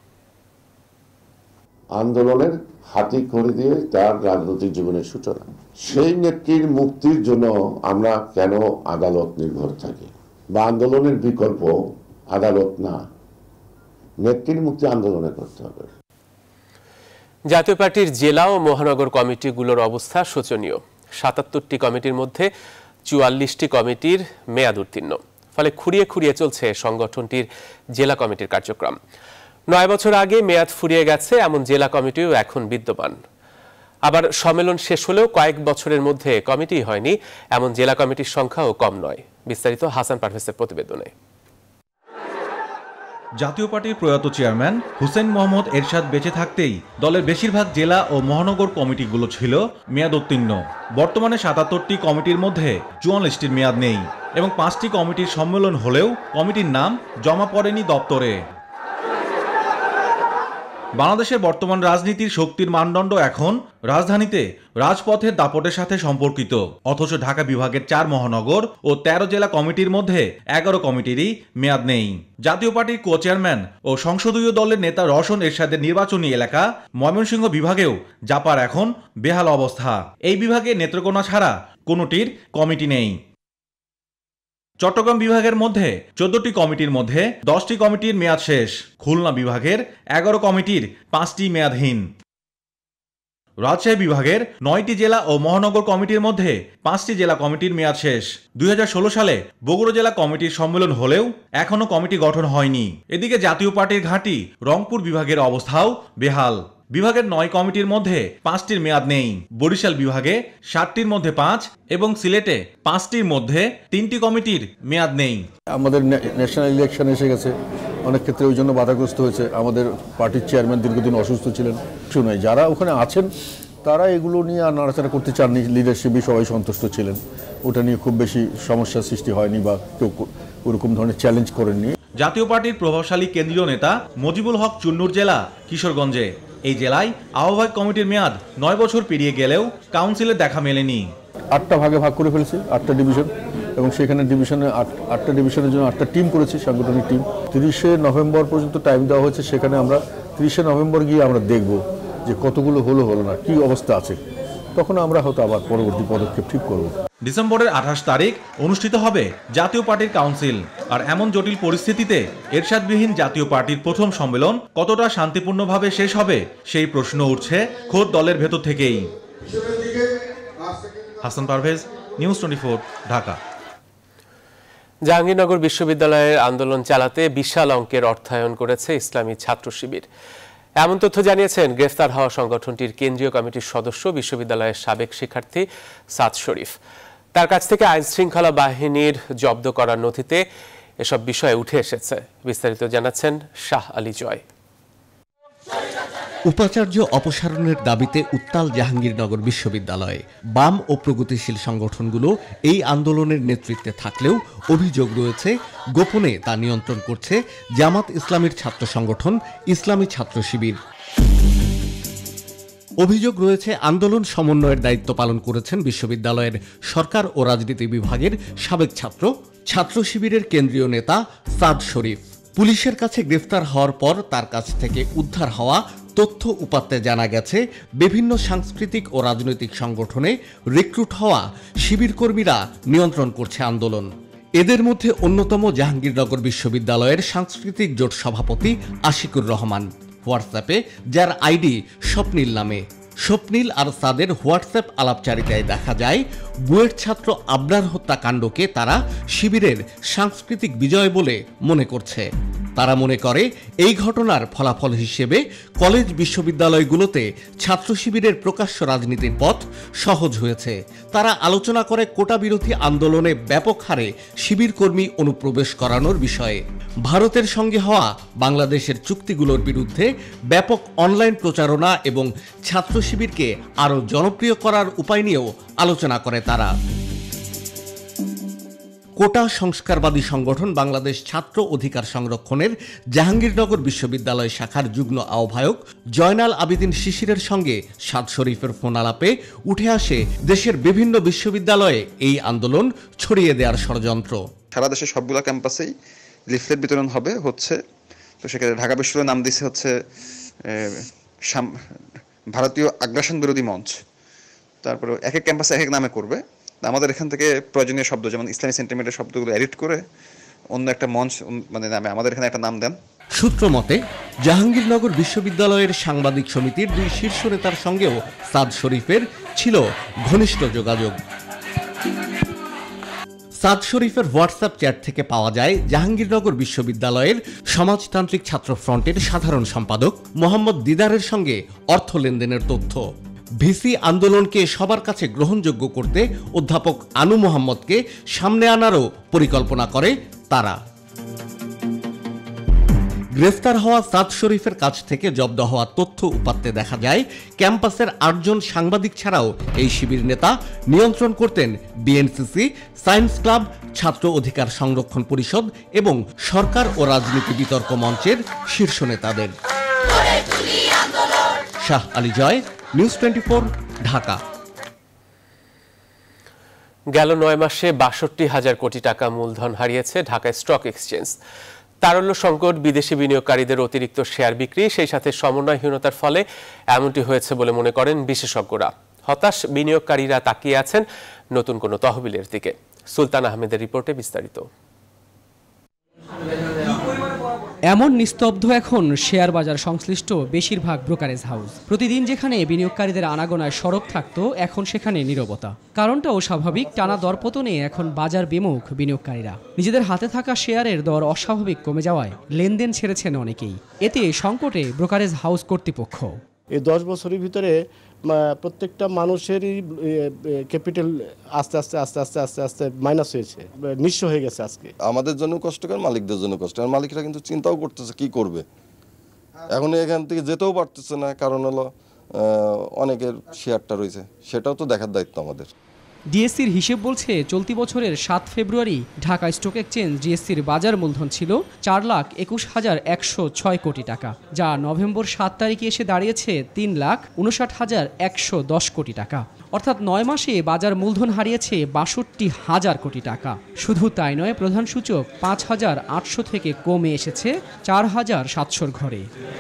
আন্দোলনের হাতি করে দিয়ে তার রাজনৈতিক জীবনের সূচনা। সেই নেত্রীর মুক্তির জন্য আমরা কেন আদালত নির্ভর থাকি, বা আন্দোলনের বিকল্প আদালত না, নেত্রীর মুক্তি আন্দোলনে করতে হবে। জাতীয় পার্টির জেলা ও মহানগর কমিটিগুলোর অবস্থা শোচনীয়। ৭৭টি কমিটির মধ্যে ৪৪টি কমিটির মেয়াদ উত্তীর্ণ। ফলে খুঁড়িয়ে খুঁড়িয়ে চলছে সংগঠনটির জেলা কমিটির কার্যক্রম। 9 বছর আগে মেয়াদ ফুরিয়ে গেছে এমন জেলা কমিটিও এখন বিদ্যমান। আবার সম্মেলন শেষ হলেও কয়েক বছরের মধ্যে কমিটি হয়নি এমন জেলা কমিটির সংখ্যাও কম নয়। বিস্তারিত হাসান পারভেজের প্রতিবেদনে। জাতীয় পার্টির প্রয়াত চেয়ারম্যান হুসেইন মোহাম্মদ এরশাদ বেঁচে থাকতেই দলের বেশিরভাগ জেলা ও মহানগর কমিটিগুলো ছিল মেয়াদ উত্তীর্ণ। বর্তমানে ৭৭টি কমিটির মধ্যে ৪৪টির মেয়াদ নেই এবং 5টি কমিটির সম্মেলন হলেও কমিটির নাম জমা পড়েনি দপ্তরে। বাংলাদেশের বর্তমান রাজনীতির শক্তির মানদণ্ড এখন রাজধানীতে রাজপথের দাপটের সাথে সম্পর্কিত, অথচ ঢাকা বিভাগের 4 মহানগর ও 13 জেলা কমিটির মধ্যে 11 কমিটিরই মেয়াদ নেই। জাতীয় পার্টির কো চেয়ারম্যান ও সংসদীয় দলের নেতা রওশন এরশাদের নির্বাচনী এলাকা ময়মনসিংহ বিভাগেও জাপার এখন বেহাল অবস্থা। এই বিভাগে নেত্রকোনা ছাড়া কোনোটির কমিটি নেই। চট্টগ্রাম বিভাগের মধ্যে 14টি কমিটির মধ্যে 10টি কমিটির মেয়াদ শেষ। খুলনা বিভাগের 11 কমিটির 5টি মেয়াদহীন। রাজশাহী বিভাগের 9টি জেলা ও মহানগর কমিটির মধ্যে 5টি জেলা কমিটির মেয়াদ শেষ। 2016 সালে বগুড়া জেলা কমিটির সম্মেলন হলেও এখনো কমিটি গঠন হয়নি। এদিকে জাতীয় পার্টির ঘাঁটি রংপুর বিভাগের অবস্থাও বেহাল। বিভাগের 9 কমিটির মধ্যে 5টির মেয়াদ নেই। বরিশাল বিভাগে 7টির মধ্যে 5 এবং সিলেটে 5টির মধ্যে 3টি কমিটির মেয়াদ নেই। আমাদের ন্যাশনাল ইলেকশন এসে গেছে, অনেক ক্ষেত্রে ওই জন্য বাধাগ্রস্ত হয়েছে। আমাদের পার্টির চেয়ারম্যান দীর্ঘদিন অসুস্থ ছিলেন। শুনে যারা ওখানে আছেন তারা এগুলো নিয়ে আর নাড়াচাড়া করতে চাননি, লিডারশিপে সবাই সন্তুষ্ট ছিলেন। ওটা নিয়ে খুব বেশি সমস্যার সৃষ্টি হয়নি বা কেউ ওরকম ধরনের চ্যালেঞ্জ করেননি। জাতীয় পার্টির প্রভাবশালী কেন্দ্রীয় নেতা মজিবুল হক চুন্নুর জেলা কিশোরগঞ্জে। এই জেলায় আহ্বায়ক কমিটির মেয়াদ 9 বছর পেরিয়ে গেলেও কাউন্সিলের দেখা মেলেনি। 8টা ভাগে ভাগ করে ফেলেছি, 8টা ডিভিশন, এবং সেখানে ডিভিশনে 8টা ডিভিশনের জন্য 8টা টিম করেছি, সাংগঠনিক টিম। 30শে নভেম্বর পর্যন্ত টাইম দেওয়া হয়েছে। সেখানে আমরা 30শে নভেম্বর গিয়ে আমরা দেখব যে কতগুলো হলো না, কি অবস্থা আছে। তখন আমরা হয়তো আবার পরবর্তী পদক্ষেপ ঠিক করব। ডিসেম্বরের 28 তারিখ অনুষ্ঠিত হবে জাতীয় পার্টির কাউন্সিল। আর এমন জটিল পরিস্থিতিতে এরশাদবিহীন জাতীয় পার্টির প্রথম সম্মেলন কতটা শান্তিপূর্ণভাবে শেষ হবে সেই প্রশ্ন উঠছে খোদ দলের ভেতর থেকেই। হাসান পারভেজ, নিউজ 24, ঢাকা। জাহাঙ্গীরনগর বিশ্ববিদ্যালয়ের আন্দোলন চালাতে বিশাল অঙ্কের অর্থায়ন করেছে ইসলামী ছাত্র শিবির। এমন তথ্য জানিয়েছেন গ্রেফতার হওয়া সংগঠনটির কেন্দ্রীয় কমিটির সদস্য বিশ্ববিদ্যালয়ের সাবেক শিক্ষার্থী সাদ শরীফ। তার কাছ থেকে আইন শৃঙ্খলা বাহিনীর জব্দ করার নথিতে এসব বিষয় উঠে এসেছে। বিস্তারিত জানাচ্ছেন শাহ আলী জয়। উপাচার্য অপসারণের দাবিতে উত্তাল জাহাঙ্গীরনগর বিশ্ববিদ্যালয়ে বাম ও প্রগতিশীল সংগঠনগুলো এই আন্দোলনের নেতৃত্বে থাকলেও অভিযোগ রয়েছে গোপনে তা নিয়ন্ত্রণ করছে জামাত ইসলামীর ছাত্র সংগঠন ইসলামী ছাত্র শিবির। অভিযোগ রয়েছে আন্দোলন সমন্বয়ের দায়িত্ব পালন করেছেন বিশ্ববিদ্যালয়ের সরকার ও রাজনীতি বিভাগের সাবেক ছাত্র শিবিরের কেন্দ্রীয় নেতা সাদ শরীফ। পুলিশের কাছে গ্রেফতার হওয়ার পর তার কাছ থেকে উদ্ধার হওয়া তথ্য উপাত্তে জানা গেছে বিভিন্ন সাংস্কৃতিক ও রাজনৈতিক সংগঠনে রিক্রুট হওয়া শিবির কর্মীরা নিয়ন্ত্রণ করছে আন্দোলন। এদের মধ্যে অন্যতম জাহাঙ্গীরনগর বিশ্ববিদ্যালয়ের সাংস্কৃতিক জোট সভাপতি আশিকুর রহমান। হোয়াটসঅ্যাপে যার আইডি স্বপ্নীল নামে। স্বপ্নীল আর সাদের হোয়াটসঅ্যাপ আলাপচারিতায় দেখা যায় বুয়েট ছাত্র আবরার হত্যাকাণ্ডকে তারা শিবিরের সাংস্কৃতিক বিজয় বলে মনে করছে। তারা মনে করে এই ঘটনার ফলাফল হিসেবে কলেজ বিশ্ববিদ্যালয়গুলোতে ছাত্র শিবিরের প্রকাশ্য রাজনীতির পথ সহজ হয়েছে। তারা আলোচনা করে কোটা বিরোধী আন্দোলনে ব্যাপক হারে শিবির কর্মী অনুপ্রবেশ করানোর বিষয়ে। ভারতের সঙ্গে হওয়া বাংলাদেশের চুক্তিগুলোর বিরুদ্ধে ব্যাপক অনলাইন প্রচারণা এবং ছাত্র শিবিরকে আরও জনপ্রিয় করার উপায় নিয়েও আলোচনা করে তারা। কোটা সংস্কারবাদী সংগঠন বাংলাদেশ ছাত্র অধিকার সংরক্ষণের জাহাঙ্গীরনগর বিশ্ববিদ্যালয় শাখার যুগ্ম আহ্বায়ক জয়নাল আবেদিন শিশিরের সঙ্গে সাদ শরীফের ফোন আলাপে উঠে আসে দেশের বিভিন্ন বিশ্ববিদ্যালয়ে এই আন্দোলন ছড়িয়ে দেওয়ার ষড়যন্ত্র। সারা দেশের সবগুলো ক্যাম্পাসেই লিফলেট বিতরণ হবে হচ্ছে, তো সেখানে ঢাকা বিশ্ববিদ্যালয় নাম দিচ্ছে হচ্ছে ভারতীয় আগ্রাসন বিরোধী মঞ্চ। তারপরে এক এক ক্যাম্পাসে এক এক নামে করবে। আমাদের এখান থেকে প্রয়োজনীয় শব্দ যেমন ইসলামী সেন্টিমেন্টের শব্দগুলো এডিট করে অন্য একটা মঞ্চ মানে নামে আমাদের এখানে একটা নাম দেন। সূত্র মতে জাহাঙ্গীরনগর বিশ্ববিদ্যালয়ের সাংবাদিক সমিতির 2 শীর্ষ নেতার সঙ্গেও সাদ শরীফের ছিল ঘনিষ্ঠ যোগাযোগ। সাদ শরীফের হোয়াটসঅ্যাপ চ্যাট থেকে পাওয়া যায় জাহাঙ্গীরনগর বিশ্ববিদ্যালয়ের সমাজতান্ত্রিক ছাত্র ফ্রন্টের সাধারণ সম্পাদক মোহাম্মদ দিদারের সঙ্গে অর্থ লেনদেনের তথ্য। ভিসি আন্দোলনকে সবার কাছে গ্রহণযোগ্য করতে অধ্যাপক আনু মোহাম্মদকে সামনে আনারও পরিকল্পনা করে তারা। গ্রেফতার হওয়া সাদ শরীফের কাছ থেকে জব্দ হওয়া তথ্য উপাত্তে দেখা যায় ক্যাম্পাসের 8 জন সাংবাদিক ছাড়াও এই শিবির নেতা নিয়ন্ত্রণ করতেন বিএনসিসি, সায়েন্স ক্লাব, ছাত্র অধিকার সংরক্ষণ পরিষদ এবং সরকার ও রাজনীতি বিতর্ক মঞ্চের শীর্ষ নেতাদের। শাহ আলী জয়, নিউজ 24, ঢাকা। গেল 9 মাসে 62,000 কোটি টাকা মূলধন হারিয়েছে ঢাকা স্টক এক্সচেঞ্জ। তারল্য সংকট, বিদেশি বিনিয়োগকারীদের অতিরিক্ত শেয়ার বিক্রি, সেই সাথে সমন্বয়হীনতার ফলে এমনটি হয়েছে বলে মনে করেন বিশেষজ্ঞরা। হতাশ বিনিয়োগকারীরা তাকিয়ে আছেন নতুন কোনো তহবিলের দিকে। সুলতান আহমেদের রিপোর্টে বিস্তারিত। এমন নিস্তব্ধ এখন শেয়ার বাজার সংশ্লিষ্ট বেশিরভাগ ব্রোকারেজ হাউস। প্রতিদিন যেখানে বিনিয়োগকারীদের আনাগোনায় সরব থাকতো, এখন সেখানে নীরবতা। কারণটাও স্বাভাবিক, টানা দরপতনে এখন বাজার বিমুখ বিনিয়োগকারীরা। নিজেদের হাতে থাকা শেয়ারের দর অস্বাভাবিক কমে যাওয়ায় লেনদেন ছেড়েছেন অনেকেই। এতে সংকটে ব্রোকারেজ হাউস কর্তৃপক্ষ। এই 10 বছরের ভিতরে প্রত্যেকটা মানুষেরই ক্যাপিটাল আস্তে আস্তে আস্তে আস্তে আস্তে আস্তে মাইনাস হয়েছে, নিঃস্ব হয়ে গেছে। আজকে আমাদের জন্য কষ্টকর, মালিকদের জন্য কষ্ট। আর মালিকরা কিন্তু চিন্তাও করতেছে কি করবে, এখন এখান থেকে যেতেও পারতেছে না, কারণ হলো অনেকের শেয়ারটা রয়েছে, সেটাও তো দেখার দায়িত্ব আমাদের। ডিএসসির হিসেব বলছে চলতি বছরের 7 ফেব্রুয়ারি ঢাকা স্টক এক্সচেঞ্জ ডিএসসির বাজার মূলধন ছিল 4,21,106 কোটি টাকা, যা নভেম্বর 7 তারিখে এসে দাঁড়িয়েছে 3,59,110 কোটি টাকা। অর্থাৎ 9 মাসে বাজার মূলধন হারিয়েছে 62,000 কোটি টাকা। শুধু তাই নয়, প্রধান সূচক 5,800 থেকে কমে এসেছে 4,700 ঘরে।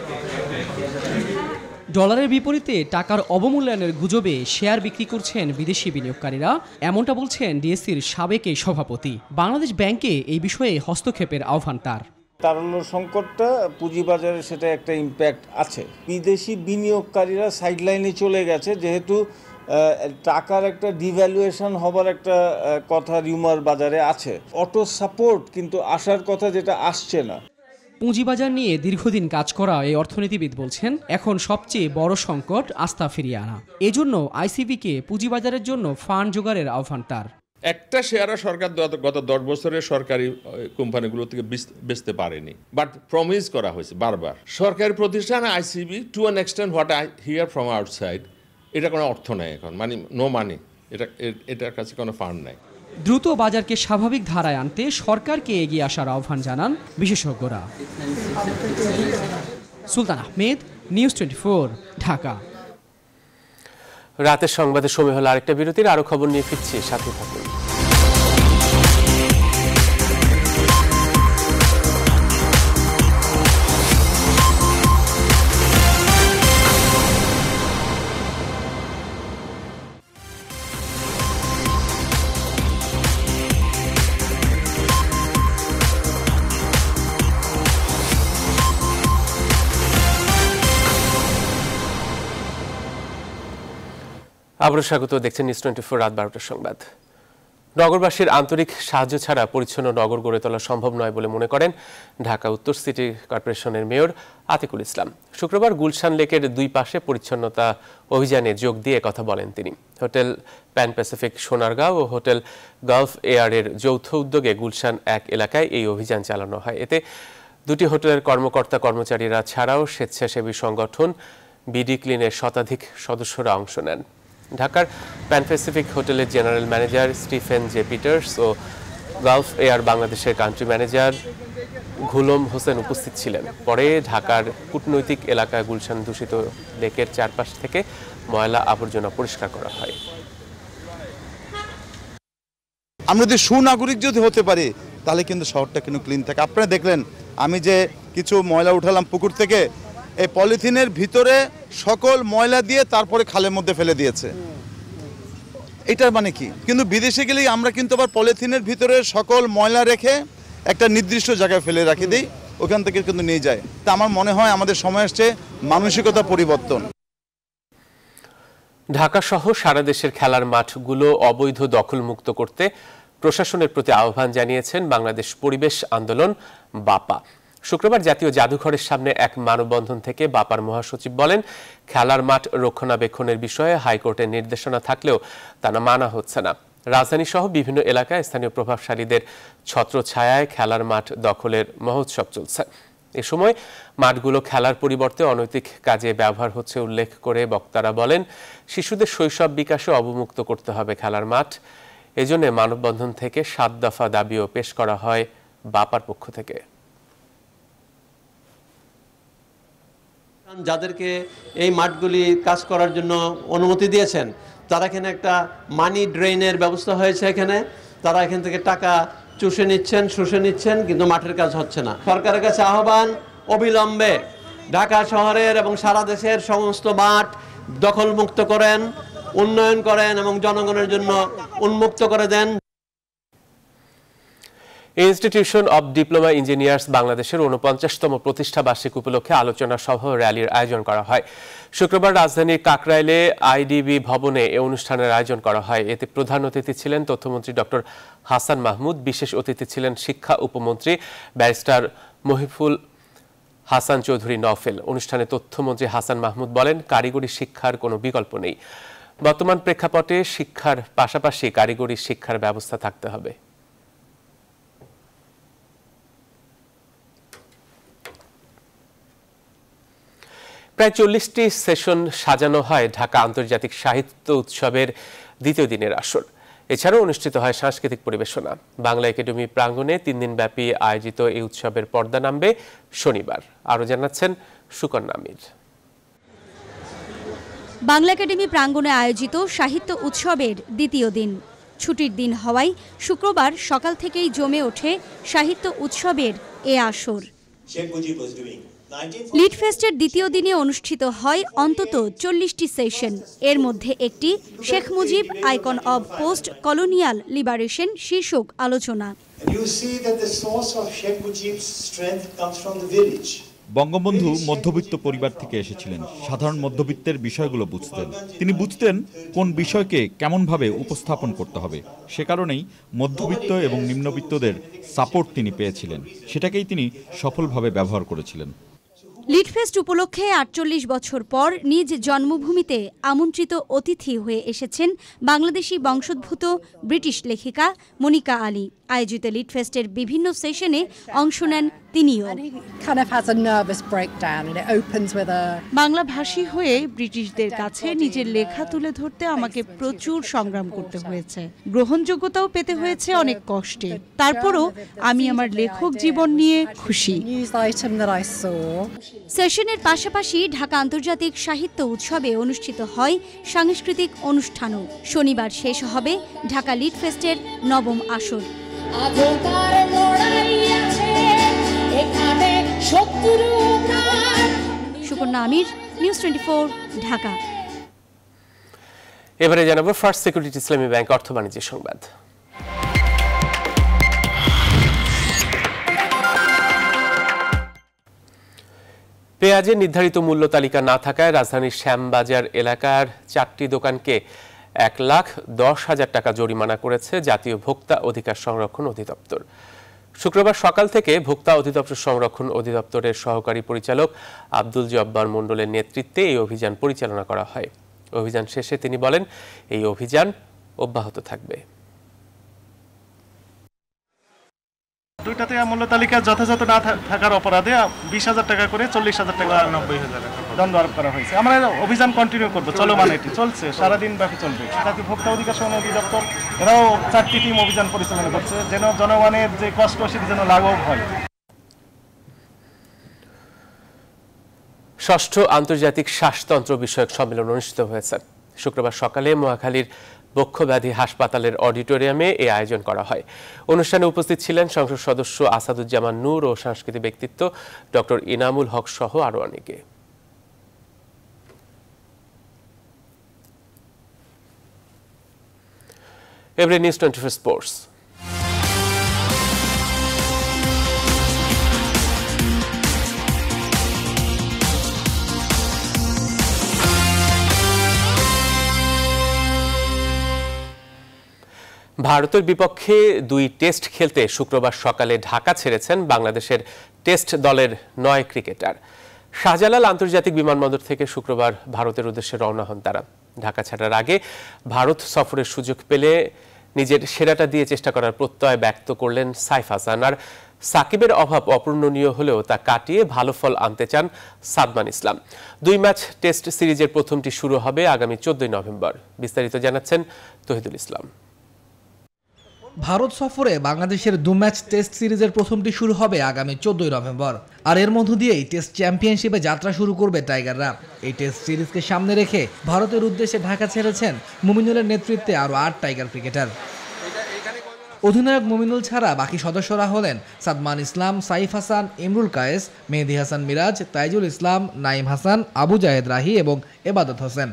ডলারের বিপরীতে টাকার অবমূল্যায়নের গুজবে শেয়ার বিক্রি করছেন বিদেশি বিনিয়োগকারীরা, এমনটা বলছেন ডিএসসির সাবেক এই সভাপতি। বাংলাদেশ ব্যাংকে এই বিষয়ে হস্তক্ষেপের আহ্বান তার। তারুণ্য সংকটটা পুঁজিবাজারে সেটা একটা ইম্প্যাক্ট আছে। বিদেশি বিনিয়োগকারীরা সাইডলাইনে চলে গেছে, যেহেতু টাকার একটা ডিভ্যালুয়েশন হবার একটা কথা রিউমার বাজারে আছে। অটো সাপোর্ট কিন্তু আসার কথা, যেটা আসছে না। পুঁজিবাজার নিয়ে দীর্ঘদিন কাজ করা এই অর্থনীতিবিদ বলছেন, এখন সবচেয়ে বড় সংকট আস্থা ফিরিয়ে আনা। এজন্য আইসিবিকে পুঁজিবাজারের জন্য ফান্ড জোগাড়ের আহ্বান তার। একটা শেয়ারও সরকার গত 10 বছরে সরকারি কোম্পানিগুলো থেকে বেচতে পারেনি, বাট প্রমিস করা হয়েছে বারবার। সরকারি প্রতিষ্ঠান ICB to an extent what I hear from outside, এটা কোনো অর্থ নেই এখন, মানে নো মানি, এটার কাছে কোনো ফান্ড নাই। দ্রুত বাজারকে স্বাভাবিক ধারায় আনতে সরকারকে এগিয়ে আসার আহ্বান জানান বিশেষজ্ঞরা। সুলতান আহমেদ, নিউজ 24, ঢাকা। রাতের সংবাদে সময় হলো আরেকটা বিরতির। আরো খবর নিয়ে ফিরছি, সাথে থাকুন। আবারও স্বাগত, দেখছেন নিউজ 24 রাত 12টার সংবাদ। নগরবাসীর আন্তরিক সাহায্য ছাড়া পরিচ্ছন্ন নগর গড়ে তোলা সম্ভব নয় বলে মনে করেন ঢাকা উত্তর সিটি কর্পোরেশনের মেয়র আতিকুল ইসলাম। শুক্রবার গুলশান লেকের দুই পাশে পরিচ্ছন্নতা অভিযানে যোগ দিয়ে কথা বলেন তিনি। হোটেল প্যান প্যাসিফিক সোনারগাঁও ও হোটেল গালফ এয়ারের যৌথ উদ্যোগে গুলশান 1 এলাকায় এই অভিযান চালানো হয়। এতে দুটি হোটেলের কর্মকর্তা কর্মচারীরা ছাড়াও স্বেচ্ছাসেবী সংগঠন বিডি ক্লিনের শতাধিক সদস্যরা অংশ নেন। ঢাকার প্যান প্যাসিফিক হোটেলের general manager Stephen J Peters ও গালফ এয়ার বাংলাদেশের কান্ট্রি ম্যানেজার গুলম হোসেন উপস্থিত ছিলেন। পরে ঢাকার কূটনৈতিক এলাকায় গুলশান দূষিত লেকের চারপাশ থেকে ময়লা আবর্জনা পরিষ্কার করা হয়। আমরা যদি সুনাগরিক যদি হতে পারি, তাহলে কিন্তু শহরটা কিন্তু ক্লিন থাকে। আপনারা দেখলেন আমি যে কিছু ময়লা উঠালাম পুকুর থেকে, এই পলিথিনের ভিতরে সকল ময়লা দিয়ে তারপরে খালের মধ্যে ফেলে দিয়েছে। এটার মানে কি? কিন্তু বিদেশে গেলেই আমরা কিন্তু আবার পলিথিনের ভিতরে সকল ময়লা রেখে একটা নির্দিষ্ট জায়গায় ফেলে রাখি দিই, ওখান থেকে কিন্তু নিয়ে যায়। তা আমার মনে হয় আমাদের সময় আসছে মানসিকতা পরিবর্তন। ঢাকা সহ সারা দেশের খেলার মাঠগুলো অবৈধ দখলমুক্ত করতে প্রশাসনের প্রতি আহ্বান জানিয়েছেন বাংলাদেশ পরিবেশ আন্দোলন বাপা। শুক্রবার জাতীয় জাদুঘরের সামনে এক মানববন্ধন থেকে বাপার মহাসচিব বলেন, খেলার মাঠ রক্ষণাবেক্ষণের বিষয়ে হাইকোর্টের নির্দেশনা থাকলেও তা মানা হচ্ছে না। রাজধানী সহ বিভিন্ন এলাকায় স্থানীয় প্রভাবশালীদের ছত্রছায়ায় খেলার মাঠ দখলের মহোৎসব চলছে। এ সময় মাঠগুলো খেলার পরিবর্তে অনৈতিক কাজে ব্যবহার হচ্ছে উল্লেখ করে বক্তারা বলেন, শিশুদের শৈশব বিকাশে অবমুক্ত করতে হবে খেলার মাঠ। এজন্য মানববন্ধন থেকে 7 দফা দাবিও পেশ করা হয় বাপার পক্ষ থেকে। যাদেরকে এই মাঠগুলি কাজ করার জন্য অনুমতি দিয়েছেন, তারা এখানে একটা মানি ড্রেনের ব্যবস্থা হয়েছে। এখানে তারা এখান থেকে টাকা চুষে নিচ্ছেন, শুষে নিচ্ছেন, কিন্তু মাঠের কাজ হচ্ছে না। সরকারের কাছে আহ্বান, অবিলম্বে ঢাকা শহরের এবং সারা দেশের সমস্ত মাঠ দখলমুক্ত করেন, উন্নয়ন করেন এবং জনগণের জন্য উন্মুক্ত করে দেন। ইনস্টিটিউশন অব ডিপ্লোমা ইঞ্জিনিয়ার্স বাংলাদেশের 49তম প্রতিষ্ঠা বার্ষিকী উপলক্ষে আলোচনা সভা ও র্যালির আয়োজন করা হয়। শুক্রবার রাজধানীর কাকরাইলে আইডিবি ভবনে এ অনুষ্ঠানের আয়োজন করা হয়। এতে প্রধান অতিথি ছিলেন তথ্যমন্ত্রী ডক্টর হাসান মাহমুদ। বিশেষ অতিথি ছিলেন শিক্ষা উপমন্ত্রী ব্যারিস্টার হাসান চৌধুরী নওফেল। অনুষ্ঠানে তথ্যমন্ত্রী হাসান মাহমুদ বলেন, কারিগরি শিক্ষার কোনো বিকল্প নেই। বর্তমান প্রেক্ষাপটে শিক্ষার পাশাপাশি কারিগরি শিক্ষার ব্যবস্থা থাকতে হবে। প্রায় 40টি সেশন সাজানো হয় ঢাকা আন্তর্জাতিক সাহিত্য উৎসবের দ্বিতীয় দিনের আসর। এছাড়াও অনুষ্ঠিত হয় সাংস্কৃতিক পরিবেশনা। বাংলা একাডেমি প্রাঙ্গণে 3 দিনব্যাপী আয়োজিত এই উৎসবের পর্দা নামবে শনিবার। আরও জানাচ্ছেন সুকন্যা আমির। বাংলা একাডেমি প্রাঙ্গণে আয়োজিত সাহিত্য উৎসবের দ্বিতীয় দিন। ছুটির দিন হওয়ায় শুক্রবার সকাল থেকেই জমে ওঠে সাহিত্য উৎসবের এ আসর। লিড ফেস্টের দ্বিতীয় দিনে অনুষ্ঠিত হয় অন্তত 40টি সেশন। এর মধ্যে একটি Sheikh Mujib icon of post colonial liberation শীর্ষক আলোচনা। বঙ্গবন্ধু মধ্যবিত্ত পরিবার থেকে এসেছিলেন। সাধারণ মধ্যবিত্তের বিষয়গুলো বুঝতেন। তিনি বুঝতেন কোন বিষয়কে কেমনভাবে উপস্থাপন করতে হবে। সে কারণেই মধ্যবিত্ত এবং নিম্নবিত্তদের সাপোর্ট তিনি পেয়েছিলেন। সেটাকেই তিনি সফলভাবে ব্যবহার করেছিলেন। লিডফেস্ট উপলক্ষে 48 বছর পর নিজ জন্মভূমিতে আমন্ত্রিত অতিথি হয়ে এসেছেন বাংলাদেশি বংশোদ্ভূত ব্রিটিশ লেখিকা মনিকা আলী। আয়োজিত লিডফেস্টের বিভিন্ন সেশনে অংশ নেন তিনিও। বাংলাভাষী হয়ে ব্রিটিশদের কাছে নিজের লেখা তুলে ধরতে আমাকে প্রচুর সংগ্রাম করতে হয়েছে। গ্রহণযোগ্যতাও পেতে হয়েছে অনেক কষ্টে। তারপরও আমি আমার লেখক জীবন নিয়ে খুশি। সেশনের পাশাপাশি ঢাকা আন্তর্জাতিক সাহিত্য উৎসবে অনুষ্ঠিত হয় সাংস্কৃতিক অনুষ্ঠানও। শনিবার শেষ হবে ঢাকা লিড ফেস্টের 9ম আসর। সুকন্যা আমির, নিউজ 24, ঢাকা। এবারে জানাবো ফার্স্ট সিকিউরিটি ইসলামী ব্যাংক অর্থ বাণিজ্য সংবাদ। পেঁয়াজের নির্ধারিত মূল্য তালিকা না থাকায় রাজধানীর শ্যামবাজার এলাকার 4টি দোকানকে 1,10,000 টাকা জরিমানা করেছে জাতীয় ভোক্তা অধিকার সংরক্ষণ অধিদপ্তর। শুক্রবার সকাল থেকে ভোক্তা অধিদপ্তর সংরক্ষণ অধিদপ্তরের সহকারী পরিচালক আব্দুল জব্বার মণ্ডলের নেতৃত্বে এই অভিযান পরিচালনা করা হয়। অভিযান শেষে তিনি বলেন, এই অভিযান অব্যাহত থাকবে। দুইটাতে মূল্য তালিকা যথাযথ না থাকার অপরাধে 20,000 টাকা করে 40,000 টাকা 90,000 দণ্ড আরোপ করা হয়েছে। আমরা অভিযান কন্টিনিউ করবো, চলমান এটি চলছে, সারাদিন ব্যাপী চলবে। জাতীয় ভোক্তা অধিকার সংরক্ষণ অধিদপ্তর এরাও 4টি টিম অভিযান পরিচালনা করছে, যেন জনগণের যে কষ্ট সেটি যেন লাঘব হয়। ষষ্ঠ আন্তর্জাতিক শ্বাসতন্ত্র বিষয়ক সম্মেলন অনুষ্ঠিত হয়েছে। শুক্রবার সকালে মহাখালীর বক্ষব্যাধি হাসপাতালের অডিটোরিয়ামে এই আয়োজন করা হয়। অনুষ্ঠানে উপস্থিত ছিলেন সংসদ সদস্য আসাদুজ্জামান নূর ও সাংস্কৃতিক ব্যক্তিত্ব ডক্টর ইনামুল হক সহ আরো অনেকে। এবারে নিউজ 24 স্পোর্টস। ভারতের বিপক্ষে 2 টেস্ট খেলতে শুক্রবার সকালে ঢাকা ছেড়েছেন বাংলাদেশের টেস্ট দলের 9 ক্রিকেটার। শাহজালাল আন্তর্জাতিক বিমানবন্দর থেকে শুক্রবার ভারতের উদ্দেশ্যে রওনা হন তারা। ঢাকা ছাড়ার আগে ভারত সফরের সুযোগ পেলে নিজের সেরাটা দিয়ে চেষ্টা করার প্রত্যয় ব্যক্ত করলেন সাইফ হাসান। আর সাকিবের অভাব অপূরণীয় হলেও তা কাটিয়ে ভালো ফল আনতে চান সাদমান ইসলাম। 2 ম্যাচ টেস্ট সিরিজের প্রথমটি শুরু হবে আগামী 14 নভেম্বর। বিস্তারিত জানাচ্ছেন তহিদুল ইসলাম। ভারত সফরে বাংলাদেশের 2 ম্যাচ টেস্ট সিরিজের প্রথমটি শুরু হবে আগামী 14 নভেম্বর। আর এর মধ্য দিয়েই টেস্ট চ্যাম্পিয়নশিপে যাত্রা শুরু করবে টাইগাররা। এই টেস্ট সিরিজকে সামনে রেখে ভারতের উদ্দেশ্যে ঢাকা ছেড়েছেন মুমিনুলের নেতৃত্বে আরও 8 টাইগার ক্রিকেটার। অধিনায়ক মুমিনুল ছাড়া বাকি সদস্যরা হলেন সাদমান ইসলাম, সাইফ হাসান, ইমরুল কায়েস, মেহেদী হাসান মিরাজ, তাইজুল ইসলাম, নাইম হাসান, আবু জাহেদ রাহি এবং এবাদত হোসেন।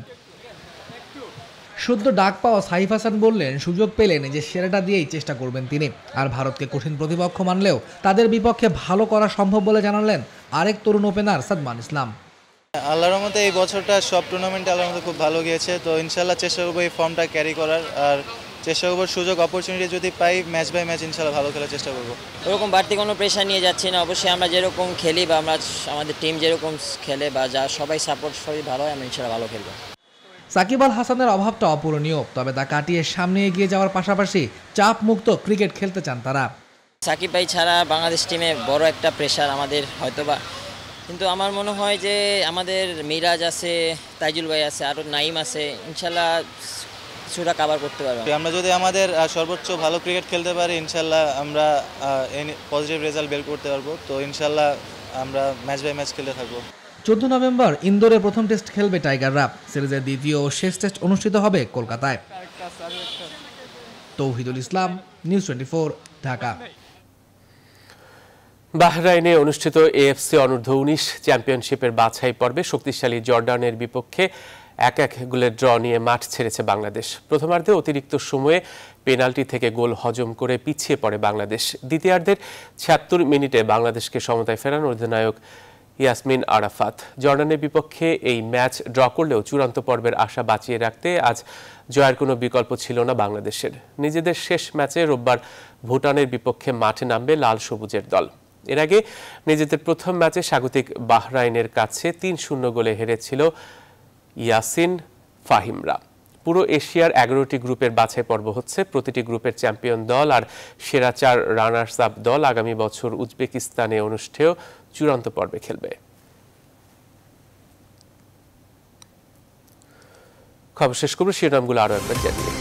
সদ্য ডাক পাওয়া সাইফ হাসান বললেন, সুযোগ পেলে নিজের সেরাটা দিয়েই চেষ্টা করবেন তিনি। আর ভারতকে কঠিন প্রতিপক্ষ মানলেও তাদের বিপক্ষে ভালো করা সম্ভব বলে জানালেন আরেক তরুণ ওপেনার সাদমান ইসলাম। আল্লাহর রহমতে এই বছরটা সব টুর্নামেন্টে আল্লাহর রহমতে খুব ভালো গিয়েছে, তো ইনশাল্লাহ চেষ্টা করবো এই ফর্মটা ক্যারি করার। আর চেষ্টা করবো সুযোগ অপরচুনিটি যদি পাই ম্যাচ বাই ম্যাচ ইনশাল্লাহ ভালো খেলার চেষ্টা করবো। ওরকম বাড়তি কোনো প্রেশার নিয়ে যাচ্ছি না, অবশ্যই আমরা যেরকম খেলি বা আমাদের টিম যেরকম খেলে বা যা সবাই সাপোর্ট সবই ভালো হয়, আমরা ইনশাল্লাহ ভালো খেলবো। সাকিব আল হাসানের অভাবটা অপূরণীয়, তবে তা কাটিয়ে সামনে এগিয়ে যাওয়ার পাশাপাশি চাপ মুক্ত ক্রিকেট খেলতে চান তারা। সাকিব ভাই ছাড়া বাংলাদেশ টিমে বড় একটা প্রেশার আমাদের হয়তোবা, কিন্তু আমার মনে হয় যে আমাদের মিরাজ আছে, তাইজুল ভাই আছে, আরও নাইম আছে, ইনশাল্লাহ কিছুটা কাভার করতে পারবো। আমরা যদি আমাদের সর্বোচ্চ ভালো ক্রিকেট খেলতে পারি ইনশাল্লাহ আমরা পজিটিভ রেজাল্ট বের করতে পারবো। তো ইনশাল্লাহ আমরা ম্যাচ বাই ম্যাচ খেলতে থাকবো। 14 নভেম্বর ইন্দোরে প্রথম টেস্ট খেলবে টাইগাররা। সিরিজের দ্বিতীয় ও শেষ টেস্ট অনুষ্ঠিত হবে কলকাতায়। তৌহিদুল ইসলাম, নিউজ 24, ঢাকা। বাহরাইনে অনুষ্ঠিত এএফসি অনূর্ধ্ব-19 চ্যাম্পিয়নশিপের বাছাই পর্বে শক্তিশালী জর্ডানের বিপক্ষে 1-1 গোলের ড্র নিয়ে মাঠ ছেড়েছে বাংলাদেশ। প্রথমার্ধে অতিরিক্ত সময়ে পেনাল্টি থেকে গোল হজম করে পিছিয়ে পড়ে বাংলাদেশ। দ্বিতীয়ার্ধের 76 মিনিটে বাংলাদেশকে সমতায় ফেরান অধিনায়ক ইয়াসমিন আরাফাত। জর্ডানের বিপক্ষে এই ম্যাচ ড্র করলেও চূড়ান্ত পর্বের আশা বাঁচিয়ে রাখতে আজ জয়ের কোনো বিকল্প ছিল না বাংলাদেশের। নিজেদের শেষ ম্যাচে রোববার ভুটানের বিপক্ষে মাঠে নামবে লাল সবুজের দল। এর আগে নিজেদের প্রথম ম্যাচে স্বাগতিক বাহরাইনের কাছে 3-0 গোলে হেরেছিল ইয়াসিন ফাহিমরা। পুরো এশিয়ার 11টি গ্রুপের বাছাই পর্ব হচ্ছে। প্রতিটি গ্রুপের চ্যাম্পিয়ন দল আর সেরা 4 রানার্স আপ দল আগামী বছর উজবেকিস্তানে অনুষ্ঠেয় চূড়ান্ত পর্বে খেলবে। খবর শেষ করব শিরোনামগুলো আরো একবার জানিয়ে।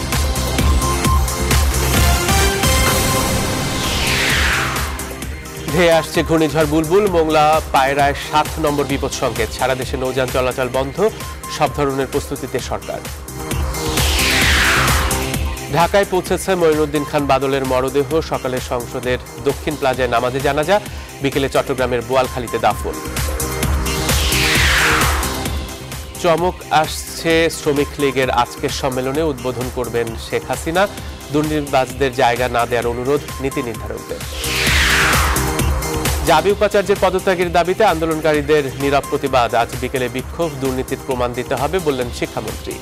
ধেয়ে আসছে ঘূর্ণিঝড় বুলবুল। মোংলা পায়রায় 7 নম্বর বিপদ সংকেত। সারা দেশে নৌযান চলাচল বন্ধ। সব ধরনের প্রস্তুতিতে সরকার। ঢাকায় পৌঁছেছে মঈনুদ্দিন খান বাদলের মরদেহ। সকালে সংসদের দক্ষিণ প্লাজায় নামাজে জানাজা, বিকেলে চট্টগ্রামের বোয়ালখালীতে দাফন। চমক আসছে শ্রমিক লীগের আজকের সম্মেলনে। উদ্বোধন করবেন শেখ হাসিনা। দুর্নীতিবাজদের জায়গা না দেওয়ার অনুরোধ নীতি নির্ধারকদের। জাবি উপাচার্যের পদত্যাগের দাবিতে আন্দোলনকারীদের নীরব প্রতিবাদ। আজ বিকেলে বিক্ষোভ। দুর্নীতির প্রমাণ দিতে হবে বললেন শিক্ষামন্ত্রী।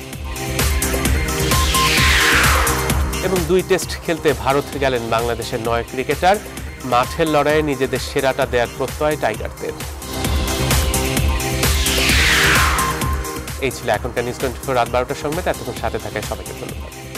এবং 2 টেস্ট খেলতে ভারত গেলেন বাংলাদেশের 9 ক্রিকেটার। মাঠের লড়াইয়ে নিজেদের সেরাটা দেওয়ার প্রত্যয় টাইগারদের। এই ছিল এখনকার নিউজ 24 রাত 12টার সংবাদ। এতক্ষণ সাথে থাকায় সবাইকে ধন্যবাদ।